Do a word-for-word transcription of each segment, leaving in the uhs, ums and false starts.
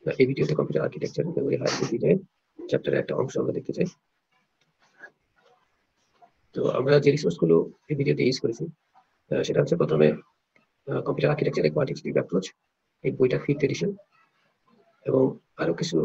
এই ভিডিওতে computer architecture memory hierarchy design চ্যাপ্টারের একটা অংশ আমরা দেখতে চাই। তো আমরা যে রিসোর্সগুলো এই ভিডিওতে ইউজ করেছি সেটা হচ্ছে প্রথমে computer architecture a quantitative approach, এই বইটা ফিফথ এডিশন, এবং আরো কিছু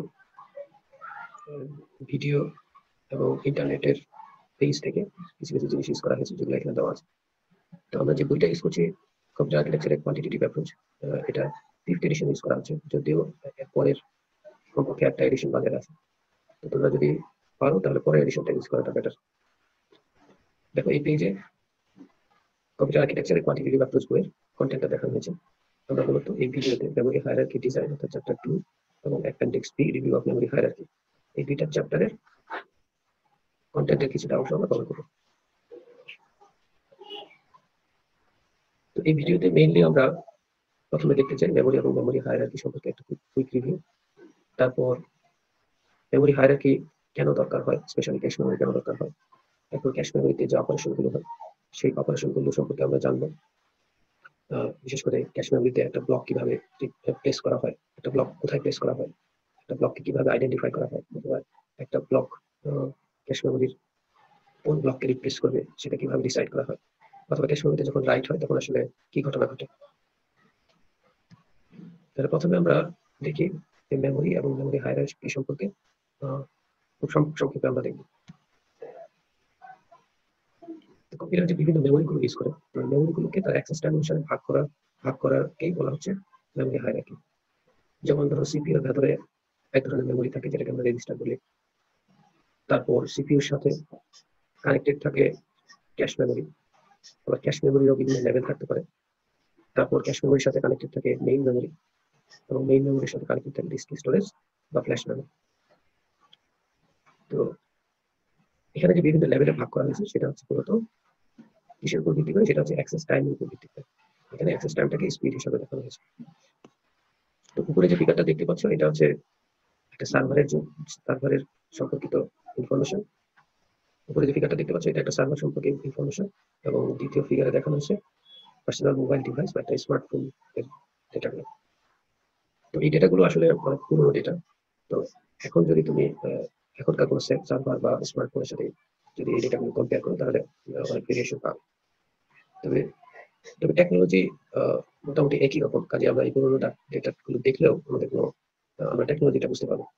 ভিডিও এবং ইন্টারনেটের পেজ থেকে কিছু কিছু জিনিস ইউজ করা হয়েছে যেগুলো এখানে দেওয়া আছে। তো আমরা যে বইটা ইউজ করছি computer architecture a quantitative approach, এটা ফিফথ এডিশন ইউজ করা হচ্ছে, যদিও এর পরের কমপক্ষে একটা এডিশন বাজারে আছে। তো তোমরা যদি পারো তাহলে পরের এডিশনটা ইউজ করাটা বেটার। দেখো এই পেজে কম্পিউটার আর্কিটেকচারের কোয়ান্টিটেটিভ অ্যাপ্রোচ বইয়ের কন্টেন্টটা দেখানো হয়েছে। আমরা মূলত এই ভিডিওতে মেমোরি হায়ারার্কি ডিজাইন অর্থাৎ চ্যাপ্টার টু এবং appendix B review of memory hierarchy, এই দুইটা চ্যাপ্টারের কন্টেন্টের কিছুটা অংশ আমরা কভার করব। তো এই ভিডিওতে মেইনলি আমরা প্রথমে দেখতে চাই মেমোরি এবং মেমোরি হায়ারার্কি সম্পর্কে একটা কুইক রিভিউ। তারপর মেমোরি হায়ারার্কি কেন দরকার হয়, স্পেশালি ক্যাশ মেমোরি কেন দরকার হয়, এখন ক্যাশ মেমোরিতে যে অপারেশনগুলো হয় সেই অপারেশনগুলো সম্পর্কে আমরা জানবো। বিশেষ করে ক্যাশ মেমোরিতে একটা ব্লক কিভাবে প্লেস করা হয়, একটা ব্লক কোথায় প্লেস করা হয়, একটা ব্লককে কিভাবে আইডেন্টিফাই করা হয়, অথবা একটা ব্লক ক্যাশ মেমোরির কোন ব্লককে রিপ্লেস করবে সেটা কিভাবে ডিসাইড করা হয়, অথবা ক্যাশ মেমোরিতে যখন রাইট হয় তখন আসলে কি ঘটনা ঘটে। তাহলে প্রথমে আমরা দেখি মেমোরি এবং মেমোরি হায়ারার্কি সম্পর্কে খুব সংক্ষেপে আমরা দেখব। কম্পিউটার যে বিভিন্ন মেমোরিগুলো ইউজ করে, মেমোরিগুলোকে তার অ্যাক্সেস টাইম অনুসারে ভাগ করা ভাগ করারকেই বলা হচ্ছে মেমোরি হায়ারার্কি। যেমন ধরো সিপিইউ এর ভেতরে এক ধরনের মেমোরি থাকে যেটাকে আমরা রেজিস্টার বলি। তারপর সিপিইউর সাথে কানেক্টেড থাকে ক্যাশ মেমোরি, আবার ক্যাশ মেমোরিরও বিভিন্ন লেভেল থাকতে পারে। তারপর ক্যাশ মেমোরির সাথে কানেক্টেড থাকে মেইন মেমোরি, এবং মেইন মেমোরির সাথে কানেক্টেড থাকে ডিস্ক স্টোরেজ বা ফ্ল্যাশ মেমোরি। তো এখানে যে বিভিন্ন লেভেলে ভাগ করা হয়েছে সেটা হচ্ছে মূলত কিসের উপর ভিত্তি করে, সেটা হচ্ছে অ্যাক্সেস টাইমের উপর ভিত্তি করে। এখানে অ্যাক্সেস টাইমটাকে স্পিড হিসেবে দেখানো হয়েছে। তো উপরে যে ফিগারটা দেখতে পাচ্ছ এটা হচ্ছে একটা সার্ভারের সার্ভারের সম্পর্কিত ইনফরমেশন। উপরে যে ফিগারটা দেখতে পাচ্ছ এটা একটা সার্ভার সম্পর্কে ইনফরমেশন, এবং দ্বিতীয় ফিগারে দেখানো হচ্ছে পার্সোনাল মোবাইল ডিভাইস বা একটা স্মার্টফোন এর ডেটাগুলো। তো এই ডেটাগুলো আসলে অনেক পুরনো ডেটা। তো এখন যদি তুমি এখনকার কোনো সার্ভার বা স্মার্টফোনের সাথে যদি এই ডেটাগুলো কম্পেয়ার করো তাহলে অনেক ভেরিয়েশন পাবে। তবে তবে টেকনোলজি মোটামুটি একই রকম, কাজে আমরা এই পুরোনো ডেটাগুলো দেখলেও আমাদের কোনো আমরা টেকনোলজিটা বুঝতে পারবো।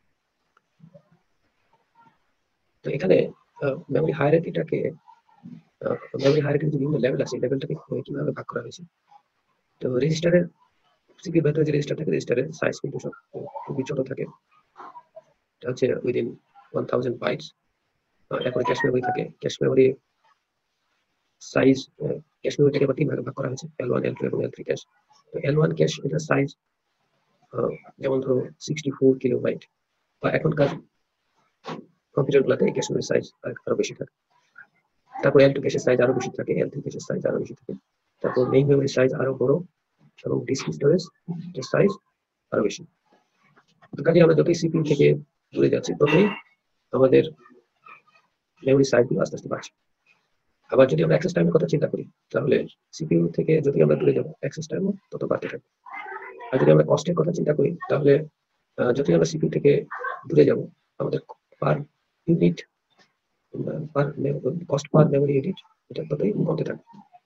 তো এখানে মেমোরি হায়ারার্কিটাকে মেমোরি হায়ারার্কির যে বিভিন্ন লেভেল আছে এই লেভেলটাকে কিভাবে ভাগ করা হয়েছে। তো রেজিস্টারের সিপিইউর ভেতরে যে রেজিস্টার থাকে রেজিস্টারের সাইজ কিন্তু সব খুবই ছোট থাকে, এটা হচ্ছে উইদিন ওয়ান থাউজেন্ড বাইটস। এরপরে ক্যাশ মেমোরি থাকে, ক্যাশ মেমোরি সাইজ ক্যাশ মেমোরিটাকে আবার তিন ভাগে ভাগ করা হয়েছে, এল ওয়ান এল টু এবং এল থ্রি ক্যাশ। তো এল ওয়ান ক্যাশ এটার সাইজ যেমন ধরো সিক্সটি ফোর কিলোবাইট, বা এখনকার কম্পিউটারগুলোতে এই ক্যাশ মেমোরি সাইজ আরো বেশি থাকে। তারপর এল টু ক্যাশের সাইজ আরো বেশি থাকে, এল থ্রি ক্যাশের সাইজ আরো বেশি থাকে। তারপর মেইন মেমোরির সাইজ আরো বড় এবং ডিস্ক স্টোরেজ এর সাইজ আরো বেশি। কাজে আমরা যতই সিপিইউ থেকে দূরে যাচ্ছি ততই আমাদের মেমোরি সাইজগুলো আস্তে আস্তে বাড়ছে। আবার যদি আমরা অ্যাক্সেস টাইমের কথা চিন্তা করি তাহলে সিপিইউ থেকে যত আমরা দূরে যাব অ্যাক্সেস টাইমও তত বাড়তে থাকবে। আর যদি আমরা কস্টের কথা চিন্তা করি তাহলে যতই আমরা সিপিইউ থেকে দূরে যাব আমাদের per unit per cost per memory unit এটা ততই কমতে থাকবে।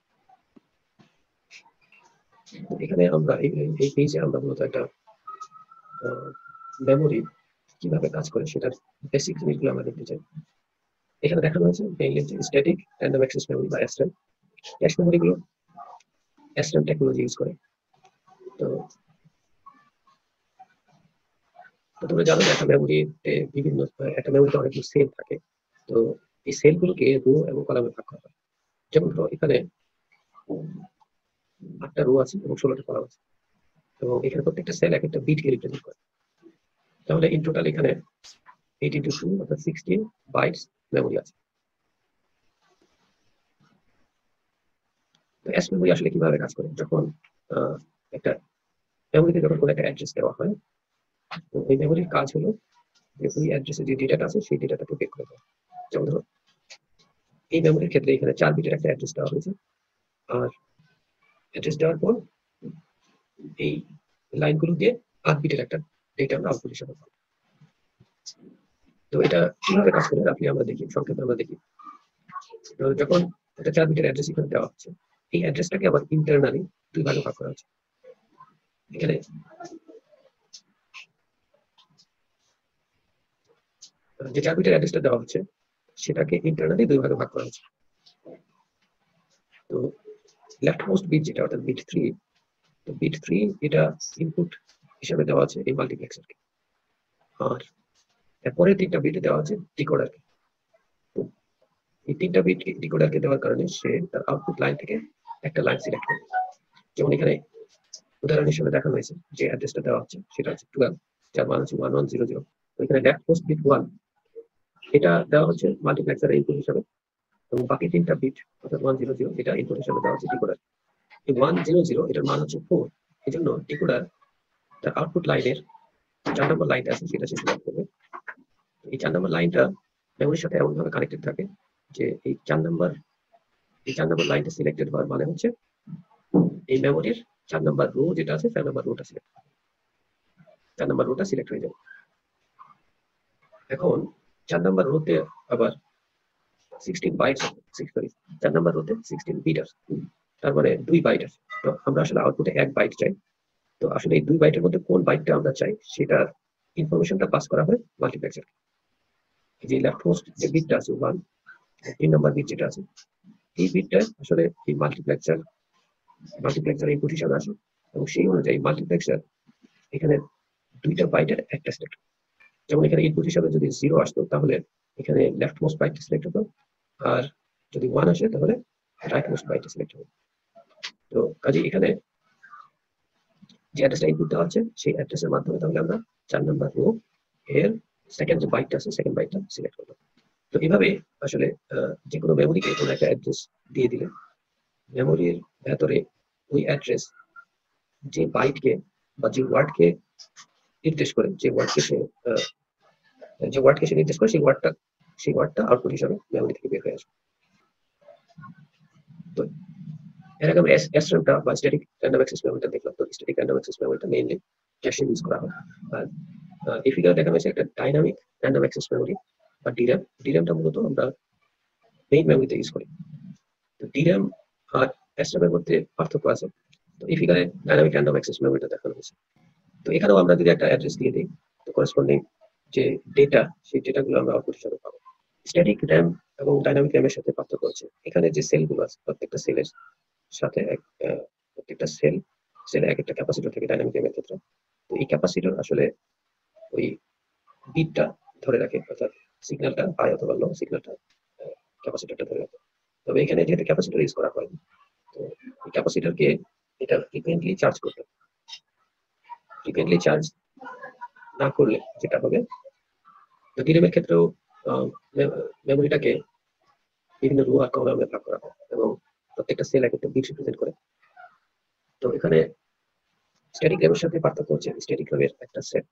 এখানে আমরা এই পেজে আমরা মূলত একটা মেমোরি কিভাবে কাজ করে সেটার বেসিক জিনিসগুলো আমরা দেখতে চাই। এখানে দেখানো হয়েছে mainly static random access memory বা এসআরএম। ক্যাশ মেমোরিগুলো এসআরএম টেকনোলজি ইউজ করে। তো তোমরা জানো একটা মেমোরিতে বিভিন্ন একটা মেমোরিতে অনেকগুলো সেল থাকে। তো এই সেলগুলোকে রো এবং কলামে ভাগ করা হয়। যেমন ধরো এখানে আটটা রো আছে এবং ষোলোটা কলাম আছে, এবং এখানে প্রত্যেকটা সেল এক একটা বিটকে রিপ্রেজেন্ট করে। তাহলে ইন টোটাল এখানে এইট ইন্টু টু অর্থাৎ সিক্সটিন বাইটস মেমোরি আছে। তো এস মেমোরি আসলে কিভাবে কাজ করে, যখন একটা মেমোরিতে যখন কোনো একটা অ্যাড্রেস দেওয়া হয় তো এই মেমোরির কাজ হলো যে ওই অ্যাড্রেসে যে ডেটাটা আছে সেই ডেটাটাকে বের করে দেওয়া। যেমন ধরো এই মেমোরির ক্ষেত্রে এখানে চার বিটের একটা অ্যাড্রেস দেওয়া হয়েছে, আর অ্যাড্রেস দেওয়ার পর এই লাইনগুলো দিয়ে আট বিটের একটা ডেটা আমরা আউটপুট হিসেবে পাবো। তো এটা কিভাবে কাজ করে আপনি আমরা দেখি, সংক্ষেপে আমরা দেখি। তো যখন একটা চার বিটের অ্যাড্রেস এখানে দেওয়া হচ্ছে, এই অ্যাড্রেসটাকে আবার ইন্টারনালি দুই ভাগে ভাগ করা হচ্ছে। এখানে যে চার বিটের অ্যাড্রেসটা দেওয়া হচ্ছে সেটাকে ইন্টারনালি দুই ভাগে ভাগ করা হচ্ছে। তো লেফট মোস্ট বিট যেটা অর্থাৎ বিট থ্রি, তো বিট থ্রি এটা ইনপুট হিসেবে দেওয়া আছে এই মাল্টিপ্লেক্সারকে, আর এরপরে তিনটা বিট দেওয়া আছে ডিকোডারকে। তো এই তিনটা বিট ডিকোডারকে দেওয়ার কারণে সে তার আউটপুট লাইন থেকে একটা লাইন সিলেক্ট করবে। যেমন এখানে উদাহরণ হিসেবে দেখানো হয়েছে যে অ্যাড্রেসটা দেওয়া হচ্ছে সেটা হচ্ছে টুয়েলভ, যার মান হচ্ছে ওয়ান ওয়ান জিরো জিরো। তো এখানে লেফট মোস্ট বিট ওয়ান এটা দেওয়া হচ্ছে মাল্টিপ্লেক্সারের ইনপুট হিসেবে, এবং বাকি তিনটা বিট অর্থাৎ ওয়ান জিরো জিরো এটা ইনপুট হিসেবে দেওয়া হচ্ছে ডিকোডার। এই ওয়ান জিরো জিরো এটার মান হচ্ছে ফোর, এই জন্য ডিকোডার তার আউটপুট লাইনের চার নম্বর লাইনটা আছে সেটা সে সিলেক্ট করবে। এই চার নম্বর লাইনটা মেমোরির সাথে এমন ভাবে কানেক্টেড থাকে যে এই চার নম্বর এই চার নম্বর লাইনটা সিলেক্টেড হওয়ার মানে হচ্ছে এই মেমোরির চার নম্বর রো যেটা আছে চার নম্বর রোটা সিলেক্ট চার নম্বর রোটা সিলেক্ট হয়ে যাবে। এখন চার নম্বর রোতে আবার সিক্সটিন বাইট সরি চার নম্বর রোতে সিক্সটিন বিট আছে, তার মানে দুই বাইট আছে। তো আমরা আসলে আউটপুটে এক বাইট চাই। তো আসলে এই দুই বাইটের মধ্যে কোন বাইটটা আমরা চাই সেটার ইনফরমেশনটা পাস করা হয় মাল্টিপ্লেক্সারকে। যে লেফট মোস্ট যে বিটটা আছে ওয়ান, তিন নম্বর বিট যেটা আছে, এই বিটটা আসলে এই মাল্টিপ্লেক্সার মাল্টিপ্লেক্সার ইনপুট হিসাবে আসে, এবং সেই অনুযায়ী মাল্টিপ্লেক্সার এখানে দুইটা বাইটের একটা সিলেক্ট। যেমন এখানে ইনপুট হিসাবে যদি জিরো আসতো তাহলে এখানে লেফট মোস্ট বাইট সিলেক্ট হতো, আর যদি ওয়ান আসে তাহলে রাইট মোস্ট বাইট সিলেক্ট হবে। তো কাজে এখানে যে অ্যাড্রেসটা ইনপুট দেওয়া হচ্ছে সেই অ্যাড্রেসের মাধ্যমে তাহলে আমরা চার নম্বর রো এর সেকেন্ড যে বাইটটা আছে সেকেন্ড বাইটটা সিলেক্ট করবো। তো এইভাবে আসলে যে কোনো মেমোরিকে কোনো একটা অ্যাড্রেস দিয়ে দিলে মেমোরির ভেতরে ওই অ্যাড্রেস যে বাইটকে বা যে ওয়ার্ডকে নির্দেশ করে যে ওয়ার্ডকে সে যে ওয়ার্ডকে সে নির্দেশ করে সেই ওয়ার্ডটা সেই ওয়ার্ডটা আউটপুট হিসাবে মেমোরি থেকে বের হয়ে আসবে। তো এর আগে আমরা এসআরএমটা বা স্ট্যাটিক র্যান্ডম অ্যাক্সেস মেমোরিটা দেখলাম। তো স্ট্যাটিক র্যান্ডম অ্যাক্সেস মেমোরিটা মেইনলি ক্যাশে ইউজ করা হয়। আর এই ফিগারে দেখা হয়েছে একটা ডাইনামিক র্যান্ডম অ্যাক্সেস মেমোরি বা ডিরাম। ডিরামটা মূলত আমরা মেইন মেমোরিতে ইউজ করি। তো ডিরাম আর এসআরএম এর মধ্যে পার্থক্য আছে। তো এই ফিগারে ডাইনামিক র্যান্ডম অ্যাক্সেস মেমোরিটা দেখানো হয়েছে। তো এখানেও আমরা যদি একটা অ্যাড্রেস দিয়ে দিই তো করেসপন্ডিং যে ডেটা সেই ডেটাগুলো আমরা আউটপুট হিসেবে পাবো। স্ট্যাটিক র্যাম এবং ডাইনামিক র্যামের সাথে পার্থক্য আছে এখানে যে সেলগুলো আছে প্রত্যেকটা সেলের সাথে প্রত্যেকটা সেল সেলে এক একটা ক্যাপাসিটর থাকে ডাইনামিক র্যামের ক্ষেত্রে। তো এই ক্যাপাসিটর আসলে ওই বিটটা ধরে রাখে, অর্থাৎ সিগন্যালটা হাই অথবা লো সিগন্যালটা ক্যাপাসিটরটা ধরে রাখে। তবে এখানে যেহেতু ক্যাপাসিটর ইউজ করা হয় তো এই ক্যাপাসিটরকে এটা ফ্রিকুয়েন্টলি চার্জ করতে ফ্রিকুয়েন্টলি চার্জ না করলে যেটা হবে, তো ডিরামের ক্ষেত্রেও মেমোরিটাকে বিভিন্ন রো আর কলামে ভাগ করা হয় এবং প্রত্যেকটা সেল এক একটা বিট রিপ্রেজেন্ট করে। তো এখানে স্ট্যাটিক র্যামের সাথে পার্থক্য হচ্ছে স্ট্যাটিক র্যামের একটা সেট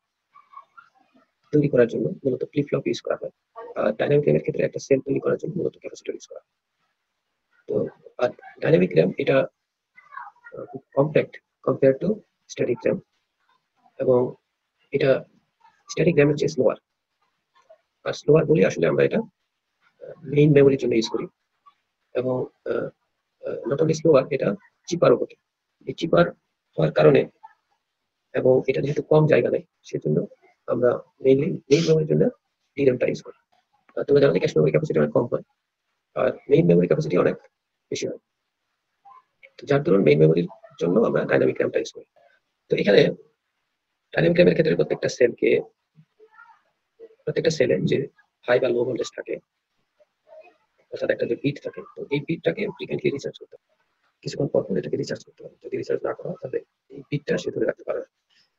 তৈরি করার জন্য মূলত ফ্লিপ ফ্লপ ইউজ করা হয়, আর ডাইনামিক র্যামের ক্ষেত্রে একটা সেল তৈরি করার জন্য মূলত ক্যাপাসিটর ইউজ করা হয়। তো আর ডাইনামিক র্যাম এটা খুব compact compare to static RAM, এবং এটা স্ট্যাটিক র্যামের চেয়ে স্লোয়ার। আর স্লোয়ার বলি আসলে আমরা এটা মেইন মেমোরির জন্য ইউজ করি, এবং নট অনলি স্লোয়ার এটা চিপারও বটে। এই চিপার হওয়ার কারণে এবং এটা যেহেতু কম জায়গা নেই সেজন্য আমরা মেইনলি মেইন মেমোরির জন্য ডিরামটা ইউজ করি। তোমরা জানো যে ক্যাশ মেমোরি ক্যাপাসিটি অনেক কম হয় আর মেইন মেমোরি ক্যাপাসিটি অনেক বেশি হয়, তো যার দরুন মেইন মেমোরির জন্য আমরা ডাইনামিক র্যামটা ইউজ করি। তো এখানে ডাইনামিক র্যামের ক্ষেত্রে প্রত্যেকটা সেলকে প্রত্যেকটা সেলে যে হাই বা লো ভোল্টেজ থাকে অর্থাৎ একটা যে বিট থাকে, তো এই বিটটাকে ফ্রিকুয়েন্টলি রিচার্জ করতে হবে, কিছুক্ষণ পর পর এটাকে রিচার্জ করতে হবে। যদি রিচার্জ না করা হয় তাহলে এই বিটটা সে ধরে রাখতে পারে।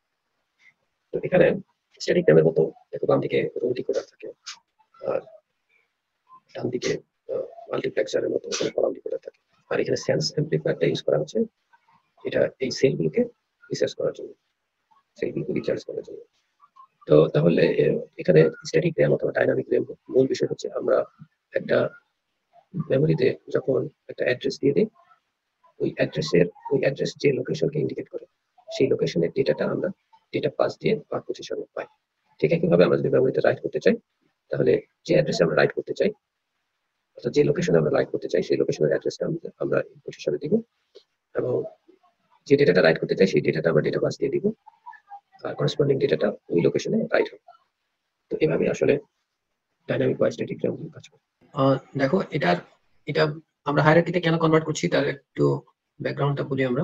তো এখানে স্ট্যাটিক র্যামের মতো দেখো বাম দিকে রো ডিকোডার থাকে আর ডান দিকে মাল্টিপ্লেক্সারের মতো কলাম ডিকোডার থাকে, আর এখানে সেন্স অ্যাম্পলিফায়ারটা ইউজ করা হচ্ছে এটা এই সেলগুলোকে রিচার্জ করার জন্য সেলগুলোকে রিচার্জ করার জন্য। তো তাহলে এখানে স্ট্যাটিক র্যাম অথবা ডাইনামিক র্যাম মূল বিষয় হচ্ছে আমরা একটা মেমোরিতে যখন একটা অ্যাড্রেস দিয়ে দিই ওই অ্যাড্রেসের ওই অ্যাড্রেস যে লোকেশনকে ইন্ডিকেট করে সেই লোকেশনের ডেটাটা আমরা ডেটা পাস দিয়ে পার্ট পজিশনে পাই। ঠিক একইভাবে আমরা যদি মেমোরিতে রাইট করতে চাই, তাহলে যে অ্যাড্রেসে আমরা রাইট করতে চাই, অর্থাৎ যে লোকেশনে আমরা রাইট করতে চাই সেই লোকেশনের অ্যাড্রেসটা আমরা ইনপুট হিসাবে দিব, এবং যে ডেটাটা রাইট করতে চাই সেই ডেটাটা আমরা ডেটা পাস দিয়ে দিব, আর করেসপন্ডিং ডেটাটা ওই লোকেশনে রাইট হবে। তো এভাবে আসলে ডাইনামিক বা স্ট্যাটিক র্যাম কাজ করে। দেখো এটার এটা আমরা হায়ারার্কিতে কেন কনভার্ট করছি তার একটু ব্যাকগ্রাউন্ডটা বলি আমরা।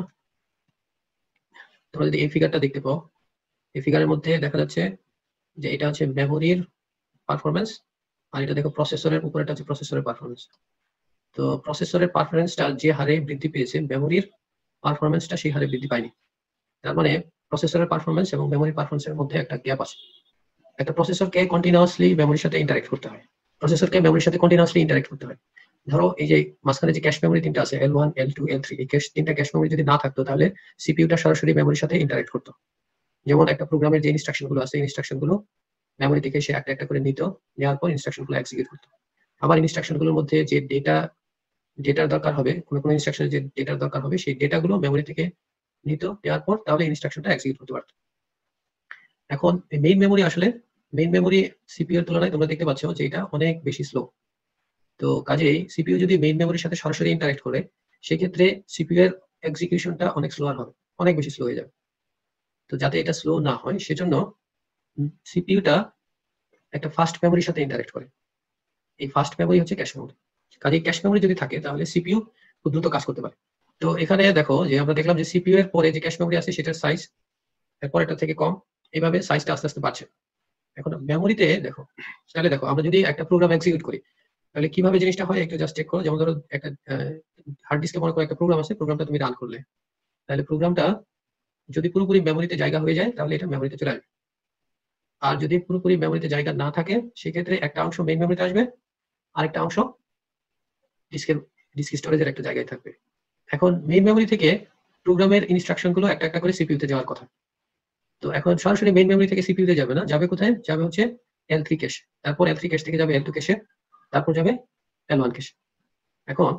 তোমরা যদি এই ফিগারটা দেখতে পাও, এই ফিগারের মধ্যে দেখা যাচ্ছে যে এটা হচ্ছে মেমোরির পারফরমেন্স, আর এটা দেখো প্রসেসরের উপরেটা হচ্ছে প্রসেসরের পারফরমেন্স। তো প্রসেসরের পারফরমেন্সটা যে হারে বৃদ্ধি পেয়েছে, মেমোরির পারফরমেন্সটা সেই হারে বৃদ্ধি পায়নি। তার মানে প্রসেসরের পারফরমেন্স এবং মেমোরি পারফরমেন্সের মধ্যে একটা গ্যাপ আছে। একটা প্রসেসরকে কন্টিনিউয়াসলি মেমোরির সাথে ইন্টারঅ্যাক্ট করতে হয়, প্রসেসরকে মেমোরির সাথে কন্টিনিউয়াসলি ইন্টারঅ্যাক্ট করতে হয়। ধরো এই যে মাঝখানে যে ক্যাশ মেমোরি তিনটা আছে, L one, L two, L three, এই ক্যাশ তিনটা ক্যাশ মেমোরি যদি না থাকতো তাহলে সিপিইউটা সরাসরি মেমোরির সাথে ইন্টারঅ্যাক্ট করতো। যেমন একটা প্রোগ্রামের যে ইনস্ট্রাকশন গুলো আছে, ইনস্ট্রাকশন গুলো মেমোরি থেকে সে একটা একটা করে নিত, নেওয়ার পর ইনস্ট্রাকশন গুলো এক্সিকিউট করতো। আবার ইনস্ট্রাকশন গুলোর মধ্যে যে ডেটা ডেটার দরকার হবে, কোনো কোনো ইনস্ট্রাকশনের যে ডেটার দরকার হবে সেই ডেটাগুলো মেমোরি থেকে নিত, দেওয়ার পর তাহলে ইনস্ট্রাকশনটা এক্সিকিউট করতে পারতো। এখন মেইন মেমোরি আসলে মেইন মেমোরি সিপিইউ এর তুলনায় তোমরা দেখতে পাচ্ছ যে এটা অনেক বেশি স্লো। তো কাজেই সিপিইউ যদি মেইন মেমোরির সাথে সরাসরি ইন্টারঅ্যাক্ট করে, সেক্ষেত্রে সিপিইউ এর এক্সিকিউশনটা অনেক স্লোয়ার হবে, অনেক বেশি স্লো হয়ে যাবে। তো যাতে এটা স্লো না হয় সেজন্য সিপিইউটা একটা ফাস্ট মেমোরির সাথে ইন্টারঅ্যাক্ট করে। এই ফাস্ট মেমোরি হচ্ছে ক্যাশ মেমোরি। কাজেই ক্যাশ মেমোরি যদি থাকে তাহলে সিপিইউ খুব দ্রুত কাজ করতে পারে। তো এখানে দেখো যে আমরা দেখলাম যে সিপিইউ এর পরে যে ক্যাশ মেমোরি আছে সেটার সাইজ এরপর এটা থেকে কম, এইভাবে সাইজটা আস্তে আস্তে বাড়ছে। এখন মেমোরিতে দেখো, তাহলে দেখো আমরা যদি একটা প্রোগ্রাম এক্সিকিউট করি তাহলে কিভাবে জিনিসটা হয় একটু জাস্ট চেক করো। যেমন ধরো একটা হার্ড ডিস্কে মনে করো একটা প্রোগ্রাম আছে, প্রোগ্রামটা তুমি রান করলে, তাহলে প্রোগ্রামটা যদি পুরোপুরি মেমোরিতে জায়গা হয়ে যায় তাহলে এটা মেমোরিতে চলে আসবে। আর যদি পুরোপুরি মেমোরিতে জায়গা না থাকে সেক্ষেত্রে একটা অংশ মেইন মেমোরিতে আসবে, আরেকটা অংশ ডিস্কের ডিস্ক স্টোরেজের একটা জায়গায় থাকবে। এখন মেইন মেমোরি থেকে প্রোগ্রামের ইনস্ট্রাকশন গুলো একটা একটা করে সিপিইউতে যাওয়ার কথা। তো এখন সরাসরি মেইন মেমোরি থেকে সিপিইউতে যাবে না, যাবে কোথায়? যাবে হচ্ছে এল থ্রি ক্যাশে, তারপর এল থ্রি ক্যাশ থেকে যাবে এল টু ক্যাশে, তারপর যাবে এল ওয়ান ক্যাশে। এখন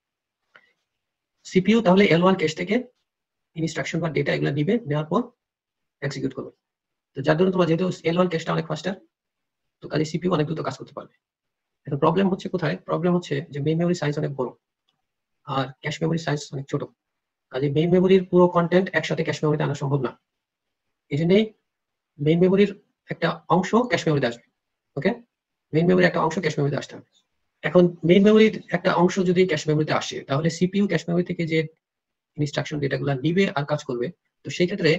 সিপিইউ তাহলে এল ওয়ান ক্যাশ থেকে ইনস্ট্রাকশন বা ডেটা এগুলো নিবে, নেওয়ার পর এক্সিকিউট করবে। তো যার জন্য তোমার যেহেতু এল ওয়ান ক্যাশটা অনেক ফাস্টার, তো কাজে সিপিইউ অনেক দ্রুত কাজ করতে পারবে। এখন প্রবলেম হচ্ছে কোথায়? প্রবলেম হচ্ছে যে মেইন মেমোরি সাইজ অনেক বড় আর ক্যাশ মেমোরি সাইজ অনেক ছোট। কাজে মেইন মেমোরির পুরো কন্টেন্ট একসাথে ক্যাশ মেমোরিতে আনা সম্ভব না। এই জন্যই মেইন মেমোরির একটা অংশ ক্যাশ মেমোরিতে আসবে। ওকে, মেইন মেমোরির একটা অংশ ক্যাশ মেমোরিতে আসতে হবে। এখন মেইন মেমোরির একটা অংশ যদি ক্যাশ মেমোরিতে আসে তাহলে সিপিইউ ক্যাশ মেমোরি থেকে যে ইনস্ট্রাকশন ডেটাগুলো নিবে আর কাজ করবে, তো সেই ক্ষেত্রে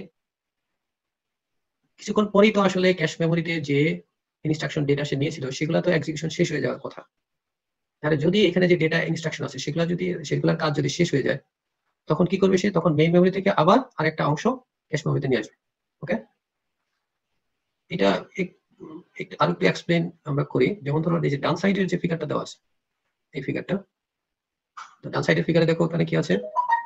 কিছুক্ষণ পরেই তো আসলে ক্যাশ মেমোরিতে যে ইনস্ট্রাকশন ডেটা সে নিয়েছিল সেগুলো তো এক্সিকিউশন শেষ হয়ে যাওয়ার কথা। তাহলে যদি এখানে যে ডেটা ইনস্ট্রাকশন আছে সেগুলো যদি সেগুলোর কাজ যদি শেষ হয়ে যায়, তখন কি করবে সে? তখন মেইন মেমোরি থেকে আবার আরেকটা অংশ ক্যাশ মেমোরিতে নিয়ে আসবে। ওকে, এটা একটু আর একটু এক্সপ্লেন আমরা করি। যেমন ধরো এই যে ডান সাইডের যে ফিগারটা দেওয়া আছে, এই ফিগারটা, তো ডান সাইডের ফিগারে দেখো ওখানে কি আছে?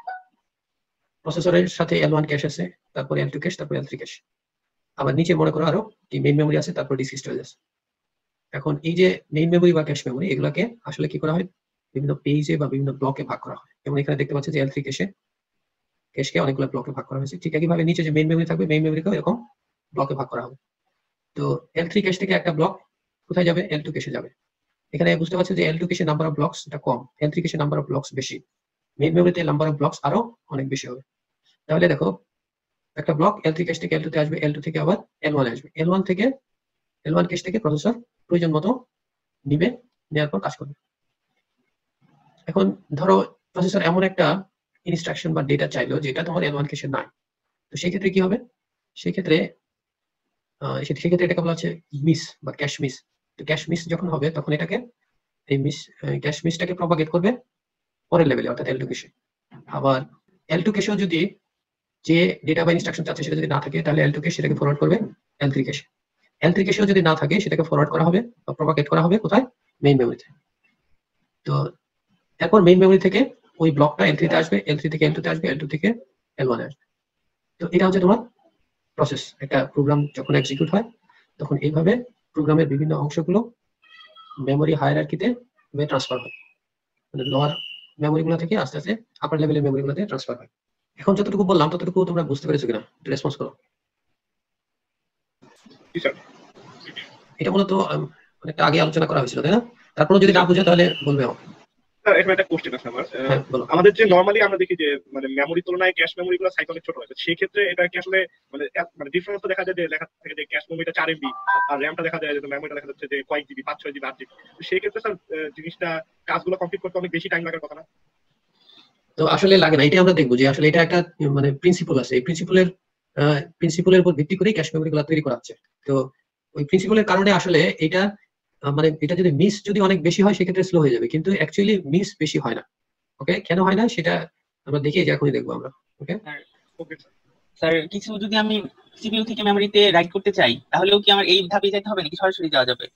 প্রসেসরের সাথে এল ওয়ান ক্যাশ আছে, তারপর এল টু ক্যাশ, তারপর এল থ্রি ক্যাশ। আবার নিচে মনে করো আরো কি মেইন মেমোরি আছে, তারপর ডিস্ক স্টোরেজ আছে। এখন এই যে মেইন মেমোরি বা ক্যাশ মেমোরি এগুলোকে আসলে কি করা হয়? বিভিন্ন পেজে বা বিভিন্ন ব্লকে ভাগ করা হয়। যেমন এখানে দেখতে পাচ্ছি যে এল থ্রি ক্যাশে ক্যাশকে অনেকগুলো ব্লকে ভাগ করা হয়েছে। ঠিক একইভাবে নিচে যে মেইন মেমোরি থাকবে, মেইন মেমোরিকেও এরকম ব্লকে ভাগ করা হবে। তো এল থ্রি ক্যাশ থেকে একটা ব্লক কোথায় যাবে? এল টু ক্যাশে যাবে। এখানে বুঝতে পারছি যে এল টু ক্যাশে নাম্বার অফ ব্লকস এটা কম, এল থ্রি ক্যাশে নাম্বার অফ ব্লকস বেশি, মেইন মেমোরিতে নাম্বার অফ ব্লকস আরো অনেক বেশি হবে। তাহলে দেখো একটা ব্লক এল থ্রি ক্যাশ থেকে এল টু তে আসবে, এল টু থেকে আবার এল ওয়ান আসবে, এল ওয়ান থেকে এল ওয়ান ক্যাশ থেকে প্রসেসর প্রয়োজন মতো নিবে, নেওয়ার পর কাজ করবে। এখন ধরো প্রসেসর এমন একটা ইনস্ট্রাকশন বা ডেটা চাইলো যেটা তোমার এল ওয়ান ক্যাশে নাই, তো সেই ক্ষেত্রে কি হবে? সেই ক্ষেত্রে সেক্ষেত্রে এটাকে বলা হচ্ছে মিস বা ক্যাশ মিস। তো ক্যাশ মিস যখন হবে তখন এটাকে এই মিস ক্যাশ মিসটাকে প্রপাগেট করবে পরের লেভেলে, অর্থাৎ এল টু ক্যাশে। আবার এল টু ক্যাশেও যদি যে ডেটা বা ইনস্ট্রাকশন চাচ্ছে সেটা যদি না থাকে তাহলে এল টু ক্যাশ সেটাকে ফরওয়ার্ড করবে এল থ্রি ক্যাশে। এল থ্রি ক্যাশেও যদি না থাকে সেটাকে ফরওয়ার্ড করা হবে বা প্রপাগেট করা হবে কোথায়? মেইন মেমোরিতে। তো এরপর মেইন মেমোরি থেকে ওই ব্লকটা এল থ্রি তে আসবে, এল থ্রি থেকে এল টু তে আসবে, এল টু থেকে এল ওয়ান এ আসবে। তো এটা হচ্ছে তোমার প্রসেস। একটা প্রোগ্রাম যখন এক্সিকিউট হয় তখন এইভাবে প্রোগ্রামের বিভিন্ন অংশগুলো মেমোরি হায়ারার্কিতে ট্রান্সফার হয়, মানে লোয়ার মেমোরিগুলো থেকে আস্তে আস্তে আপার লেভেলের মেমোরিগুলোতে ট্রান্সফার হয়। এখন যতটুকু বললাম ততটুকু তোমরা বুঝতে পেরেছো কিনা? রেসপন্স করো। এটা মূলত অনেকটা আগে আলোচনা করা হয়েছিল, তাই না? তারপরে যদি না বুঝে তাহলে বলবে আমাকে। এখানে একটা কোশ্চেন আছে আমার। আমাদের যে নরমালি আমরা দেখি যে মানে মেমোরি তুলনায় ক্যাশ মেমোরি গুলো সাইজ অনেক ছোট হয়, সেই ক্ষেত্রে এটা কি আসলে মানে মানে ডিফারেন্স দেখা যায় যে লেখা থাকে যে ক্যাশ মেমোরিটা চার এমবি আর র্যামটা দেখা যায় যে মেমোরিটা দেখা যাচ্ছে যে কয়েক জিবি, পাঁচ ছয় জিবি, আট জিবি। তো সেই ক্ষেত্রে স্যার জিনিসটা কাজগুলো কমপ্লিট করতে অনেক বেশি টাইম লাগার কথা না? তো আসলে লাগে না, এটাই আমরা দেখবো যে আসলে এটা একটা মানে প্রিন্সিপাল আছে, এই প্রিন্সিপালের প্রিন্সিপালের উপর ভিত্তি করে ক্যাশ মেমোরি গুলো তৈরি করা হচ্ছে। তো ওই প্রিন্সিপালের কারণে আসলে এটা মানে এটা যদি মিস যদি অনেক বেশি হয় সেক্ষেত্রে স্লো হয়ে যাবে, কিন্তু অ্যাকচুয়ালি মিস বেশি হয় না। ওকে, কেন হয় না সেটা আমরা দেখি যে এখনই দেখবো আমরা। ওকে স্যার, কিছু যদি আমি সিপিইউ থেকে মেমোরিতে রাইট করতে চাই তাহলেও কি আমার এই ধাপে যেতে হবে নাকি সরাসরি যাওয়া যাবে?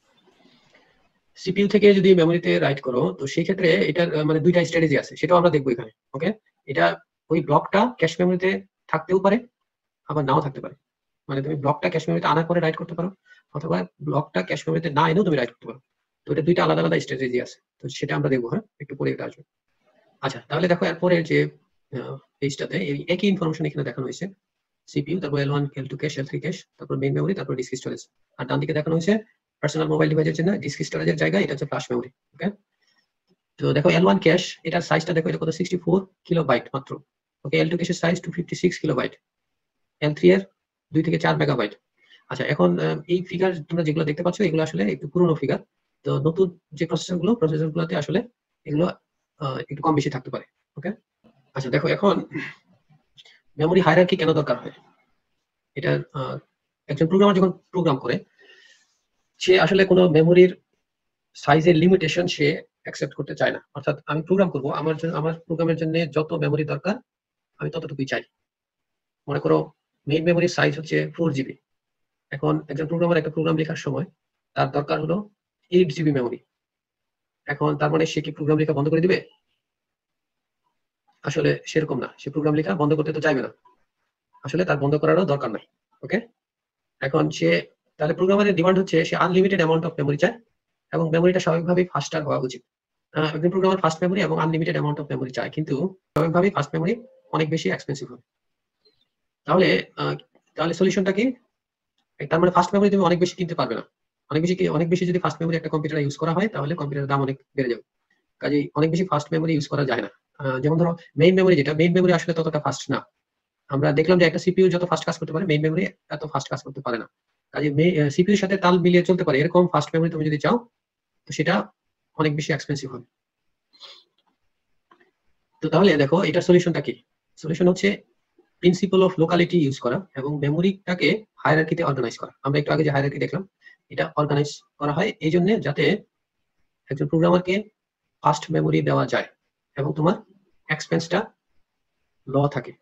সিপিইউ থেকে যদি মেমোরিতে রাইট করো তো সেই ক্ষেত্রে এটার মানে দুইটা স্ট্র্যাটেজি আছে, সেটাও আমরা দেখবো এখানে। ওকে, এটা ওই ব্লকটা ক্যাশ মেমোরিতে থাকতেও পারে আবার নাও থাকতে পারে। মানে তুমি ব্লকটা ক্যাশ মেমোরিতে আনার পরে রাইট করতে পারো, অথবা ব্লকটা ক্যাশ মেমোরিতে না এনেও তুমি রাইট করতে পারো। তো এটা দুইটা আলাদা আলাদা স্ট্র্যাটেজি আছে, তো সেটা আমরা দেখবো, হ্যাঁ একটু পরে এটা আসবে। আচ্ছা, তাহলে দেখো এরপরে যে পেজটাতে একই ইনফরমেশন এখানে দেখানো হয়েছে, সিপিইউ, তারপর L one L two cache L three cache, তারপর মেইন মেমোরি, তারপর ডিস্ক স্টোরেজ। আর ডান দিকে দেখানো হয়েছে পার্সোনাল মোবাইল ডিভাইসের জন্য ডিস্ক স্টোরেজের জায়গা, এটা হচ্ছে ফ্ল্যাশ মেমোরি। ওকে, তো দেখো এল ওয়ান ক্যাশ এটার সাইজটা দেখো, এটা কত সিক্সটি ফোর কিলোবাইট মাত্র। ওকে, এল টু ক্যাশের size two fifty six kilobyte, L three এর দুই থেকে চার মেগাবাইট। আচ্ছা, এখন এই ফিগার তোমরা যেগুলো দেখতে পাচ্ছ এগুলো আসলে একটু পুরনো ফিগার, তো নতুন যে প্রসেসর গুলো প্রসেসর গুলোতে আসলে এগুলো একটু কম বেশি থাকতে পারে। ওকে, আচ্ছা দেখো এখন মেমোরি হায়ারার্কি কেন দরকার হয়। এটা একজন প্রোগ্রামার যখন প্রোগ্রাম করে সে আসলে কোনো মেমোরির সাইজের লিমিটেশন সে অ্যাকসেপ্ট করতে চায় না। অর্থাৎ আমি প্রোগ্রাম করব, আমার জন্য আমার প্রোগ্রামের জন্য যত মেমোরি দরকার আমি ততটুকুই চাই। মনে করো মেইন মেমোরির সাইজ হচ্ছে ফোর জিবি, এখন একজন প্রোগ্রামার একটা প্রোগ্রাম লেখার সময় তার দরকার হলো এইট জিবি মেমোরি। এখন তার মানে সে কি প্রোগ্রাম লেখা বন্ধ করে দিবে? আসলে সেরকম না, সে প্রোগ্রাম লেখা বন্ধ করতে তো চাইবে না, আসলে তার বন্ধ করারও দরকার নাই। ওকে, এখন সে তাহলে প্রোগ্রামারের ডিমান্ড হচ্ছে সে আনলিমিটেড অ্যামাউন্ট অফ মেমোরি চায়, এবং মেমোরিটা স্বাভাবিকভাবেই ফাস্টার হওয়া উচিত। একজন প্রোগ্রামার ফাস্ট মেমোরি এবং আনলিমিটেড অ্যামাউন্ট অফ মেমোরি চায়, কিন্তু স্বাভাবিকভাবেই ফাস্ট মেমোরি অনেক বেশি এক্সপেন্সিভ হবে। তাহলে তাহলে সলিউশনটা কি? তার মানে ফাস্ট মেমোরি তুমি অনেক বেশি কিনতে পারবে না, অনেক বেশি অনেক বেশি যদি ফাস্ট মেমোরি একটা কম্পিউটারে ইউজ করা হয় তাহলে কম্পিউটারের দাম অনেক বেড়ে যাবে। কাজেই অনেক বেশি ফাস্ট মেমোরি ইউজ করা যায় না। যেমন ধরো মেইন মেমোরি, যেটা মেইন মেমোরি আসলে ততটা ফাস্ট না। আমরা দেখলাম যে একটা সিপিইউ যত ফাস্ট কাজ করতে পারে মেইন মেমোরি এত ফাস্ট কাজ করতে পারে না। কাজেই সিপিইউর সাথে তাল মিলিয়ে চলতে পারে এরকম ফাস্ট মেমোরি তুমি যদি চাও তো সেটা অনেক বেশি এক্সপেন্সিভ হবে। তো তাহলে দেখো এটার সলিউশনটা কি? সলিউশন হচ্ছে প্রিন্সিপাল অফ লোকালিটি ইউজ করা এবং মেমোরিটাকে হায়ারার্কিতে অর্গানাইজ করা। আমরা একটু আগে যে হায়ারার্কি দেখলাম এটা অর্গানাইজ করা হয় এই জন্য যাতে একজন প্রোগ্রামারকে ফাস্ট মেমোরি দেওয়া যায় এবং তোমার এক্সপেন্সটা ল থাকে।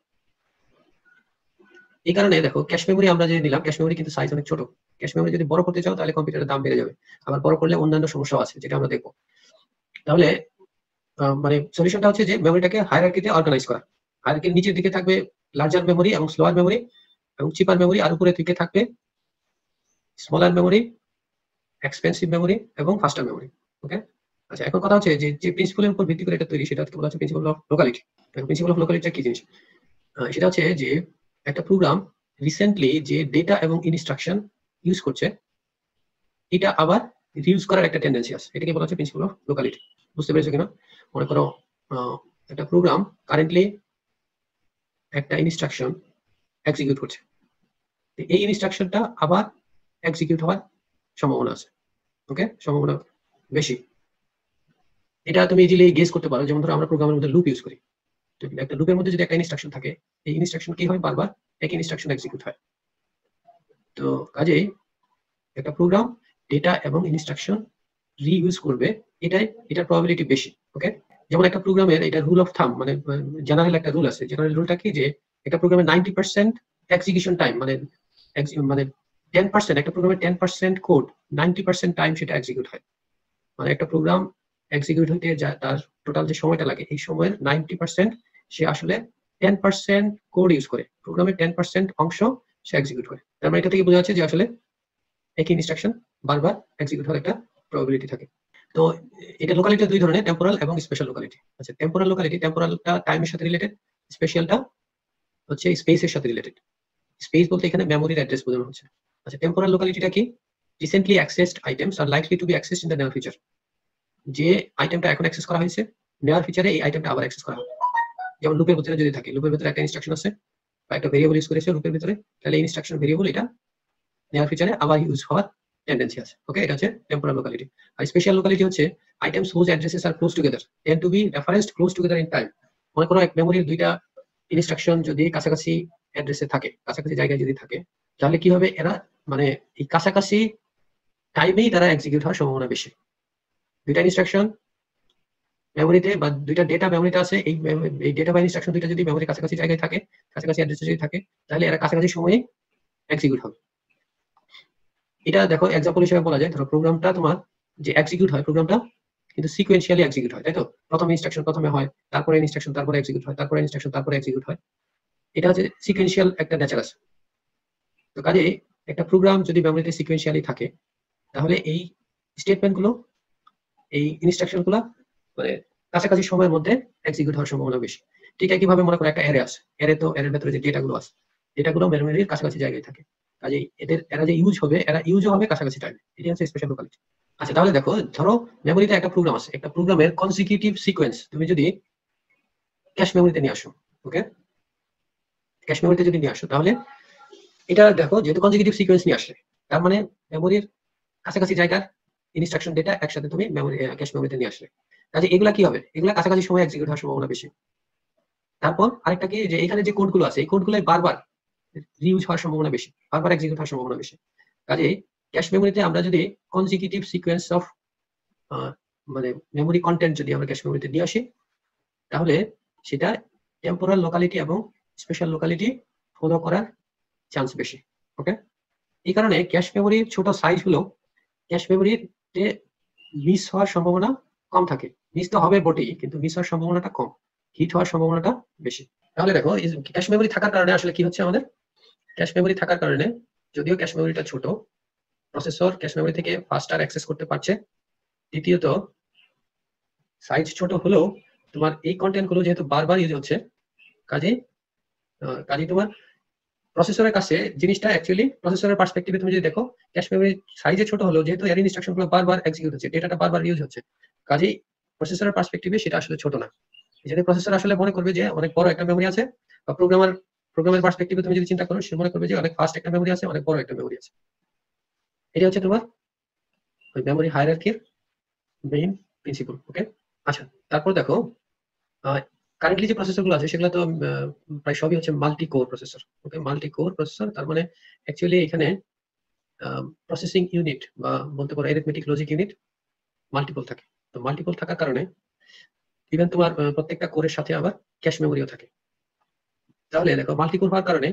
এই কারণে দেখো ক্যাশ মেমোরি আমরা যে নিলাম, ক্যাশ মেমোরি কিন্তু সাইজ অনেক ছোট। ক্যাশ মেমোরি যদি বড় করতে চাও তাহলে কম্পিউটারের দাম বেড়ে যাবে, আবার বড় করলে অন্যান্য সমস্যাও আছে যেটা আমরা দেখবো। তাহলে মানে সলিউশনটা হচ্ছে যে মেমোরিটাকে হায়ারার্কিতে অর্গানাইজ করা। হায়ারার্কির নিচের দিকে থাকবে লার্জার মেমোরি এবং স্লোয়ার মেমোরি এবং চিপার মেমোরি, আর উপরে দিকে থাকবে স্মলার মেমোরি, এক্সপেন্সিভ মেমোরি এবং ফাস্টার মেমোরি। ওকে, আচ্ছা এখন কথা হচ্ছে যে যে প্রিন্সিপালের উপর ভিত্তি করে এটা তৈরি সেটা বলা হচ্ছে principal of locality. Principal of লোকালিটিটা কি জিনিস? সেটা হচ্ছে যে একটা প্রোগ্রাম রিসেন্টলি যে ডেটা এবং ইনস্ট্রাকশন ইউজ করছে এটা আবার রিউজ করার একটা টেন্ডেন্সি আছে, এটাকে বলা হচ্ছে প্রিন্সিপাল অফ লোকালিটি। বুঝতে পেরেছো কিনা? মনে করো একটা প্রোগ্রাম কারেন্টলি একটা ইনস্ট্রাকশন এক্সিকিউট করছে, এই ইনস্ট্রাকশনটা আবার এক্সিকিউট হওয়ার সম্ভাবনা আছে। ওকে, সম্ভাবনা বেশি। এটা তুমি ইজিলি গেস করতে পারো। যেমন ধরো আমরা প্রোগ্রামের মধ্যে লুপ ইউজ করি, তো একটা লুপের মধ্যে যদি একটা ইনস্ট্রাকশন থাকে এই ইনস্ট্রাকশন কি হয়, বারবার একই ইনস্ট্রাকশন এক্সিকিউট হয়। তো কাজেই একটা প্রোগ্রাম ডেটা এবং ইনস্ট্রাকশন রিইউজ করবে, এটাই এটার প্রবাবিলিটি বেশি। ওকে, যেমন একটা প্রোগ্রামের এটা রুল অফ থাম মানে জেনারেল একটা রুল আছে। জেনারেল রুলটা কি যে একটা প্রোগ্রামের নাইনটি পার্সেন্ট এক্সিকিউশন টাইম মানে মানে টেন পার্সেন্ট একটা প্রোগ্রামের ten percent code ninety percent time সেটা এক্সিকিউট হয়। মানে একটা প্রোগ্রাম এক্সিকিউট হইতে যা তার টোটাল যে সময়টা লাগে এই সময়ের নাইনটি পার্সেন্ট সে আসলে টেন পার্সেন্ট কোড ইউজ করে, প্রোগ্রামের টেন পার্সেন্ট অংশ সে এক্সিকিউট করে। তার মানে এটা থেকে বোঝা যাচ্ছে যে আসলে একই ইনস্ট্রাকশন বারবার এক্সিকিউট হওয়ার একটা প্রবাবিলিটি থাকে। তো এটা লোকালিটি দুই ধরনের, টেম্পোরাল এবং স্পেশাল লোকালিটি। আচ্ছা, টেম্পোরাল লোকালিটি, টেম্পোরালটা টাইমের সাথে রিলেটেড, স্পেশালটা হচ্ছে স্পেসের সাথে রিলেটেড। স্পেস বলতে এখানে মেমোরির অ্যাড্রেস বোঝানো হচ্ছে। আচ্ছা, টেম্পোরাল লোকালিটিটা কি? Recently accessed items are likely to be accessed in the near future. যে আইটেমটা এখন অ্যাক্সেস করা হয়েছে, নিয়ার ফিউচারে এই আইটেমটা আবার অ্যাক্সেস করা হবে। যেমন লুপের ভিতরে যদি থাকে, লুপের ভিতরে একটা ইনস্ট্রাকশন আছে বা একটা ভেরিয়েবল ইউজ করেছে লুপের ভিতরে, তাহলে এই ইনস্ট্রাকশন ভেরিয়েবল এটা নিয়ার ফিউচারে আবার ইউজ হওয়ার টেন্ডেন্সি আছে। ওকে, এটা হচ্ছে টেম্পোরাল লোকালিটি। আর স্পেশাল লোকালিটি হচ্ছে items whose addresses are close together tend to be referenced close together in time. মনে করো এক মেমোরির দুইটা ইনস্ট্রাকশন যদি কাছাকাছি অ্যাড্রেসে থাকে, কাছাকাছি জায়গায় যদি থাকে, তাহলে কি হবে, এরা মানে এই কাছাকাছি টাইমেই তারা এক্সিকিউট হওয়ার সম্ভাবনা বেশি। দুইটা ইনস্ট্রাকশন মেমোরিতে বা দুইটা ডেটা মেমোরিতে আছে, এই এই ডেটা বা ইনস্ট্রাকশন দুইটা যদি মেমোরির কাছাকাছি জায়গায় থাকে, কাছাকাছি অ্যাড্রেসে যদি থাকে, তাহলে এরা কাছাকাছি সময়ে এক্সিকিউট হবে। এটা দেখো এক্সাম্পল হিসেবে বলা যায়, ধরো প্রোগ্রামটা তোমার যে এক্সিকিউট হয়, প্রোগ্রামটা কিন্তু সিকোয়েন্সিয়ালি এক্সিকিউট হয়, তাই তো? প্রথম ইনস্ট্রাকশন প্রথমে হয়, তারপরে ইনস্ট্রাকশন তারপরে এক্সিকিউট হয়, তারপরে ইনস্ট্রাকশন তারপরে এক্সিকিউট হয়। এটা হচ্ছে সিকোয়েন্সিয়াল একটা নেচার আছে। তো কাজে একটা প্রোগ্রাম যদি মেমোরিতে সিকোয়েন্সিয়ালি থাকে, তাহলে এই স্টেটমেন্টগুলো, এই ইনস্ট্রাকশনগুলো মানে কাছাকাছি সময়ের মধ্যে এক্সিকিউট হওয়ার সম্ভাবনা বেশি। ঠিক একইভাবে মনে করো একটা অ্যারে আছে, অ্যারে তো অ্যারের ভেতরে যে ডেটাগুলো আছে, ডেটাগুলো মেমোরির কাছাকাছি জায়গায় থাকে। কাজেই এদের এরা যে ইউজ হবে, এরা ইউজও হবে কাছাকাছি টাইমে। এটা হচ্ছে স্পেশাল লোকালিটি। আচ্ছা, তাহলে দেখো, ধরো মেমোরিতে একটা প্রোগ্রাম আছে, একটা প্রোগ্রামের কনসিকিউটিভ সিকোয়েন্স তুমি যদি ক্যাশ মেমোরিতে নিয়ে আসো, ওকে, ক্যাশ মেমোরিতে যদি নিয়ে আসো, তাহলে এটা দেখো যেহেতু কনসিকিউটিভ সিকোয়েন্স নিয়ে আসলে, তার মানে মেমোরির কাছাকাছি জায়গার ইনস্ট্রাকশন ডেটা একসাথে তুমি মেমোরি ক্যাশ মেমোরিতে নিয়ে আসলে, কাজে এগুলা কি হবে, এগুলা কাছাকাছি সময় এক্সিকিউট হওয়ার সম্ভাবনা বেশি। তারপর আরেকটা কি, যে এখানে যে কোডগুলো আছে, এই কোডগুলো বারবার রিইউজ হওয়ার সম্ভাবনা বেশি, বারবার এক্সিকিউট হওয়ার সম্ভাবনা বেশি। কাজে ক্যাশ মেমোরিতে আমরা যদি কনসিকিউটিভ সিকোয়েন্স অফ মানে মেমোরি কন্টেন্ট যদি আমরা ক্যাশ মেমোরিতে নিয়ে আসি, তাহলে সেটা টেম্পোরাল লোকালিটি এবং স্পেশাল লোকালিটি ফলো করার চান্স বেশি। ওকে, এই কারণে ক্যাশ মেমোরির ছোট সাইজ হলো ক্যাশ মেমোরিতে মিস হওয়ার সম্ভাবনা কম থাকে। মিস তো হবে বটেই, কিন্তু মিস হওয়ার সম্ভাবনাটা কম, হিট হওয়ার সম্ভাবনাটা বেশি। তাহলে দেখো ক্যাশ মেমোরি থাকার কারণে আসলে কি হচ্ছে, আমাদের ক্যাশ মেমোরি থাকার কারণে যদিও ক্যাশ মেমোরিটা ছোট, প্রসেসর ক্যাশ মেমোরি থেকে ফাস্টার অ্যাক্সেস করতে পারছে। দ্বিতীয়ত সাইজ ছোট হলেও তোমার এই কন্টেন্ট গুলো যেহেতু বারবার ইউজ হচ্ছে, কাজে কাজে তোমার প্রসেসরের কাছে জিনিসটা অ্যাকচুয়ালি প্রসেসরের পার্সপেক্টিভে তুমি যদি দেখো, ক্যাশ মেমোরি সাইজে ছোট হলেও যেহেতু এর ইনস্ট্রাকশন গুলো বারবার এক্সিকিউট হচ্ছে, ডেটাটা বারবার ইউজ হচ্ছে, কাজেই প্রসেসরের পার্সপেক্টিভে সেটা আসলে ছোট না। যেটা প্রসেসর আসলে মনে করবে যে অনেক বড় একটা মেমোরি আছে, বা প্রোগ্রামার প্রোগ্রামের পার্সপেক্টিভে তুমি যদি চিন্তা করো, সে মনে করবে যে অনেক ফাস্ট একটা মেমোরি আছে, অনেক বড় একটা মেমোরি আছে। এটা হচ্ছে তোমার ওই মেমোরি হায়ারার্কির মেইন প্রিন্সিপল। ওকে, আচ্ছা, তারপর দেখো কারেন্টলি যে প্রসেসরগুলো আছে সেগুলো তো প্রায় সবই হচ্ছে multi core processor. Okay, multi core processor, তার মানে অ্যাকচুয়ালি এখানে প্রসেসিং ইউনিট বা বলতে পারো অ্যারিথমেটিক লজিক ইউনিট মাল্টিপল থাকে। তো মাল্টিপল থাকার কারণে ইভেন তোমার প্রত্যেকটা কোরের সাথে আবার ক্যাশ মেমোরিও থাকে। তাহলে দেখো মাল্টি কোর হওয়ার কারণে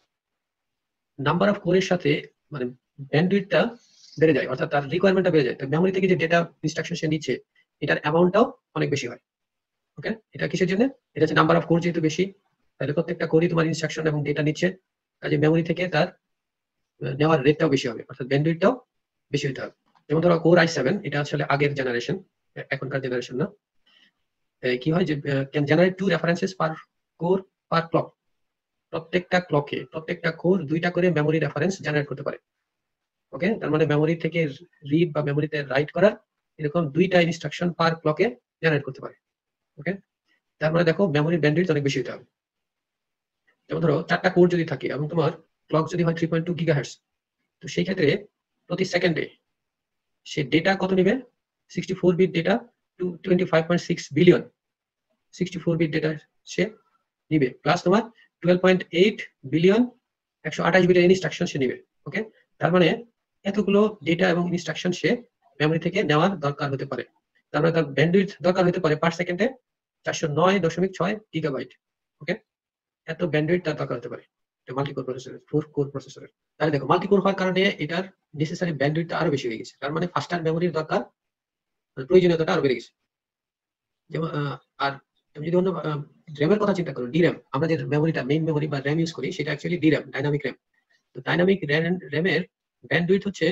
নাম্বার অফ কোরের সাথে মানে ব্যান্ডউইডথটা বেড়ে যায়, অর্থাৎ তার রিকোয়ারমেন্টটা বেড়ে যায়। তো মেমোরি থেকে যে ডেটা ইনস্ট্রাকশন সে নিচ্ছে, এটার অ্যামাউন্টটাও অনেক বেশি হয়। ওকে, এটা কিসের জন্য? এটা হচ্ছে নাম্বার অফ কোর যেহেতু বেশি, তাহলে প্রত্যেকটা কোরই তোমার ইনস্ট্রাকশন এবং ডেটা নিচ্ছে, কাজে মেমোরি থেকে তার নেওয়ার রেটটাও বেশি হবে, অর্থাৎ ব্যান্ডউইডথটাও বেশি হতে হবে। যেমন ধরো কোর আই সেভেন, এটা আসলে আগের জেনারেশন, এখনকার জেনারেশন না। কি হয় যে can generate two references per core per clock. প্রত্যেকটা ক্লকে প্রত্যেকটা কোর দুইটা করে মেমোরি রেফারেন্স জেনারেট করতে পারে। ওকে, তার মানে মেমোরি থেকে রিড বা মেমোরিতে রাইট করার এরকম দুইটা ইনস্ট্রাকশন পার ক্লকে জেনারেট করতে পারে। ওকে, তার মানে দেখো মেমোরি ব্যান্ডউইথ অনেক বেশি হতে হবে। যেমন ধরো চারটা কোর যদি থাকে এবং তোমার ক্লক যদি হয় থ্রি পয়েন্ট টু গিগাহার্টজ, তো সেই ক্ষেত্রে প্রতি সেকেন্ডে সে ডেটা কত নিবে? Sixty four bit data two twenty five point six billion sixty four bit data সে নিবে, প্লাস তোমার টুয়েলভ পয়েন্ট এইট বিলিয়ন একশো আঠাশ বিটের ইনস্ট্রাকশন সে নিবে। ওকে, তার মানে এতগুলো ডেটা এবং ইনস্ট্রাকশন সে মেমোরি থেকে নেওয়ার দরকার হতে পারে। তার মানে তার ব্যান্ডউইথ দরকার হতে পারে পার সেকেন্ডে চারশো নয় দশমিক ছয় গিগাবাইট। ওকে, এত ব্যান্ডউইথ তার দরকার হতে পারে মাল্টিকোর প্রসেসরের, ফোর কোর প্রসেসরের। তাহলে দেখো মাল্টিকোর হওয়ার কারণে এটার নেসেসারি ব্যান্ডউইথটা আরো বেশি হয়ে গেছে, তার মানে ফাস্টার মেমোরির দরকার, প্রয়োজনীয়তাটা আরো বেড়ে গেছে। যেমন আর তুমি যদি অন্য র্যামের কথা চিন্তা করো, ডির্যাম, আমরা যে মেমোরিটা মেইন মেমোরি বা র্যাম ইউজ করি সেটা অ্যাকচুয়ালি ডির্যাম, ডাইনামিক র্যাম। তো ডাইনামিক র্যামের ব্যান্ডউইথ হচ্ছে